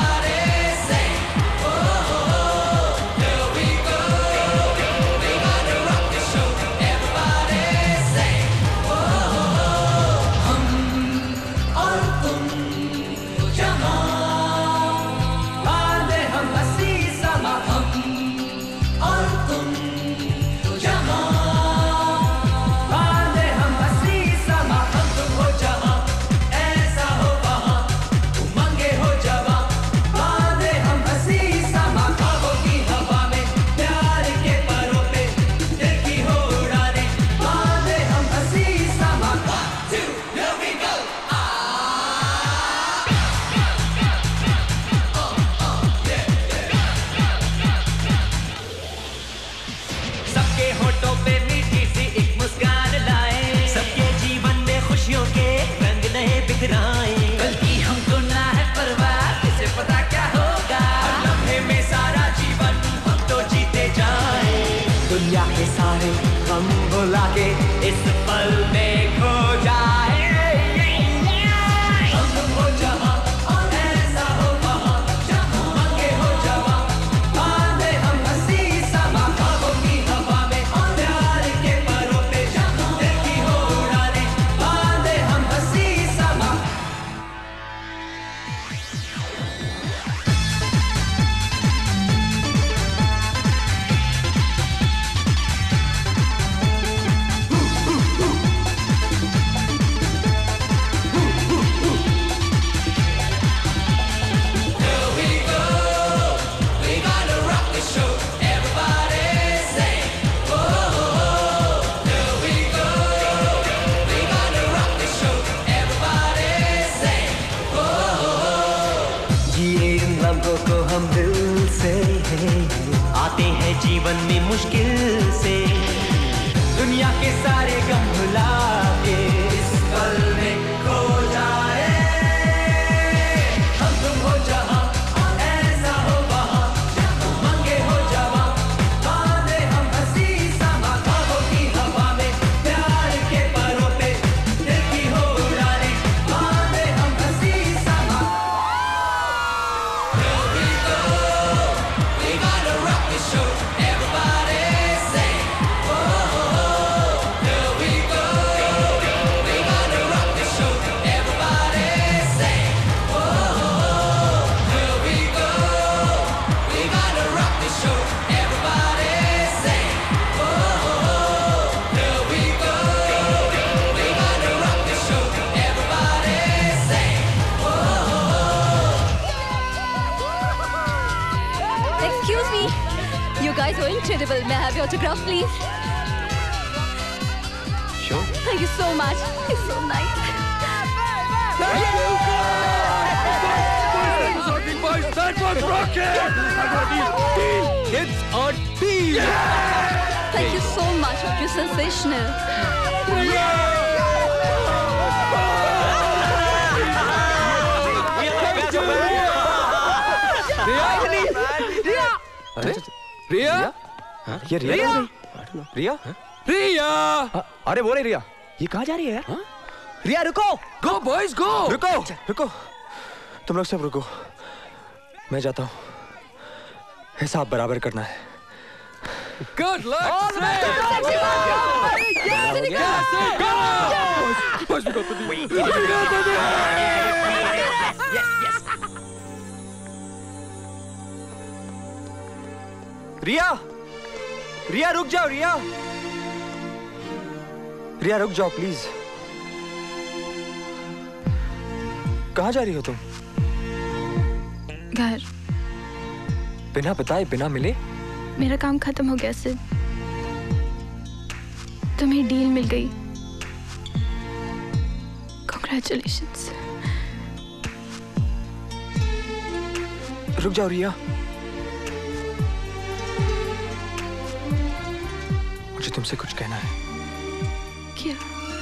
Everybody say, oh, oh, oh, here we go. We gotta के सारे गम भुला के इस पल में खो जाए। हम तुम हो जहाँ और ऐसा हो वहाँ, जहाँ मंगे हो जवां, बांधे हम हंसी समा ख्वाबों की हवा में और प्यार के परों पे, जहाँ दिल की हो उड़ाने, बांधे हम हंसी समा। को हम दिल से आते हैं जीवन में मुश्किल से, दुनिया के सारे गम भुला के इस पल में खो जाए। हम तुम हो जहाँ और ऐसा हो वहाँ, जहाँ मंगे हो जवां, बांधे हम हंसी समा ख्वाबों की हवा में, प्यार के परों पे दिल की हो उड़ाने, बांधे हम हंसी समा। Excuse me, you guys are incredible. May I have your autograph, please? Sure. Thank you so much. It's so nice. That was rocking! It's a deal! Thank you so much. You're sensational. अरे रिया, ये रिया रिया? रिया रिया, अरे वो नहीं रिया, ये कहाँ जा रही है यार? रिया रुको, गो बॉयज गो, रुको रुको, तुम लोग सब रुको, मैं जाता हूँ, हिसाब बराबर करना है। Good luck. रिया, रिया रुक जाओ, रिया, रिया रुक जाओ प्लीज। कहाँ जा रही हो तुम? घर। बिना बताए, बिना मिले? मेरा काम खत्म हो गया सिर्फ, तुम्हें डील मिल गई। Congratulations। रुक जाओ रिया, मुझे तुमसे कुछ कहना है। क्या?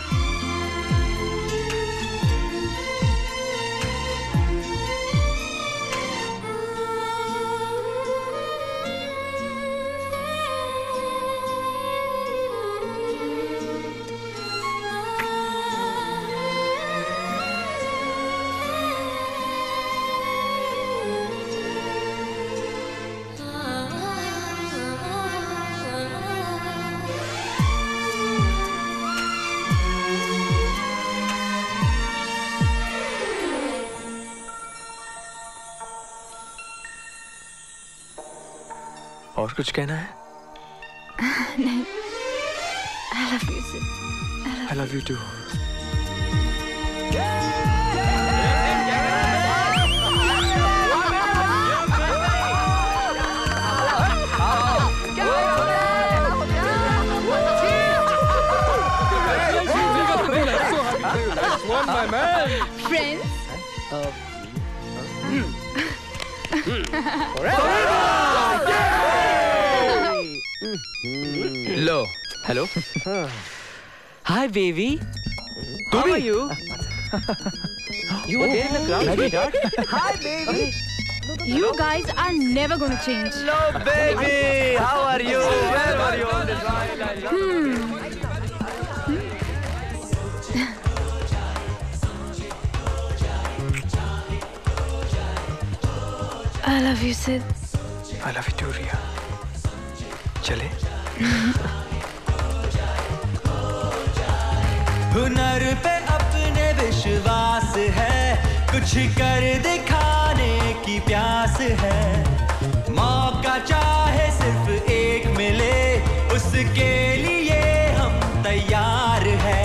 और कुछ कहना है? नहीं। I love you, Sid. I love you too. My man. Friends. लो, hello. Hi, baby. How are you? You were there in the crowd, sweetheart. Hi, baby. You guys are never going to change. Hello, baby. How are you? Where were you all this while? Hmm. I love you, Sid. I love you too, Riya. चले? हुनर पे अपने विश्वास है, कुछ कर दिखाने की प्यास है। मौका चाहे सिर्फ एक मिले, उसके लिए हम तैयार हैं।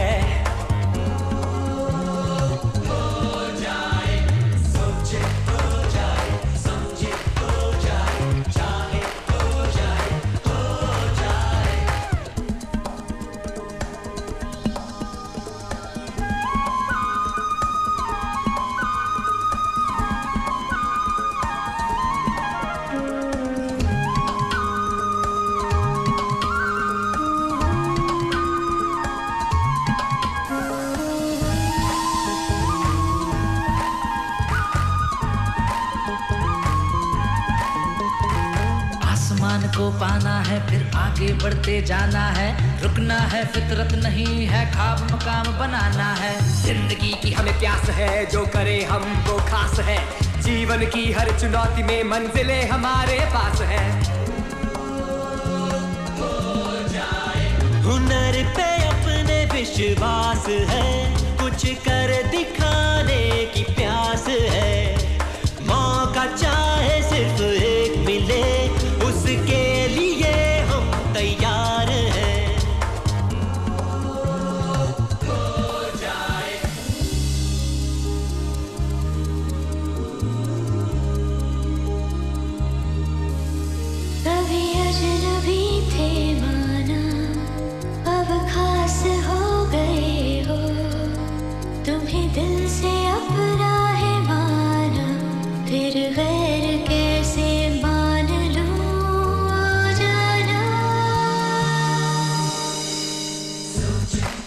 को पाना है, फिर आगे बढ़ते जाना है, रुकना है फितरत नहीं है, ख्वाब मकाम बनाना है। जिंदगी की हमें प्यास है, जो करे हम वो खास है। जीवन की हर चुनौती में मंजिलें हमारे पास है। हुनर पे अपने विश्वास है, कुछ कर दिखाने की प्यास है। मौका चाहे सिर्फ एक मिले, उसके लिए हम तैयार हैं। कभी अजनबी थे माना, अब खास हो गए हो। तुम्हें दिल से अपना है माना, फिर गैर कैसे मान लूं जाना।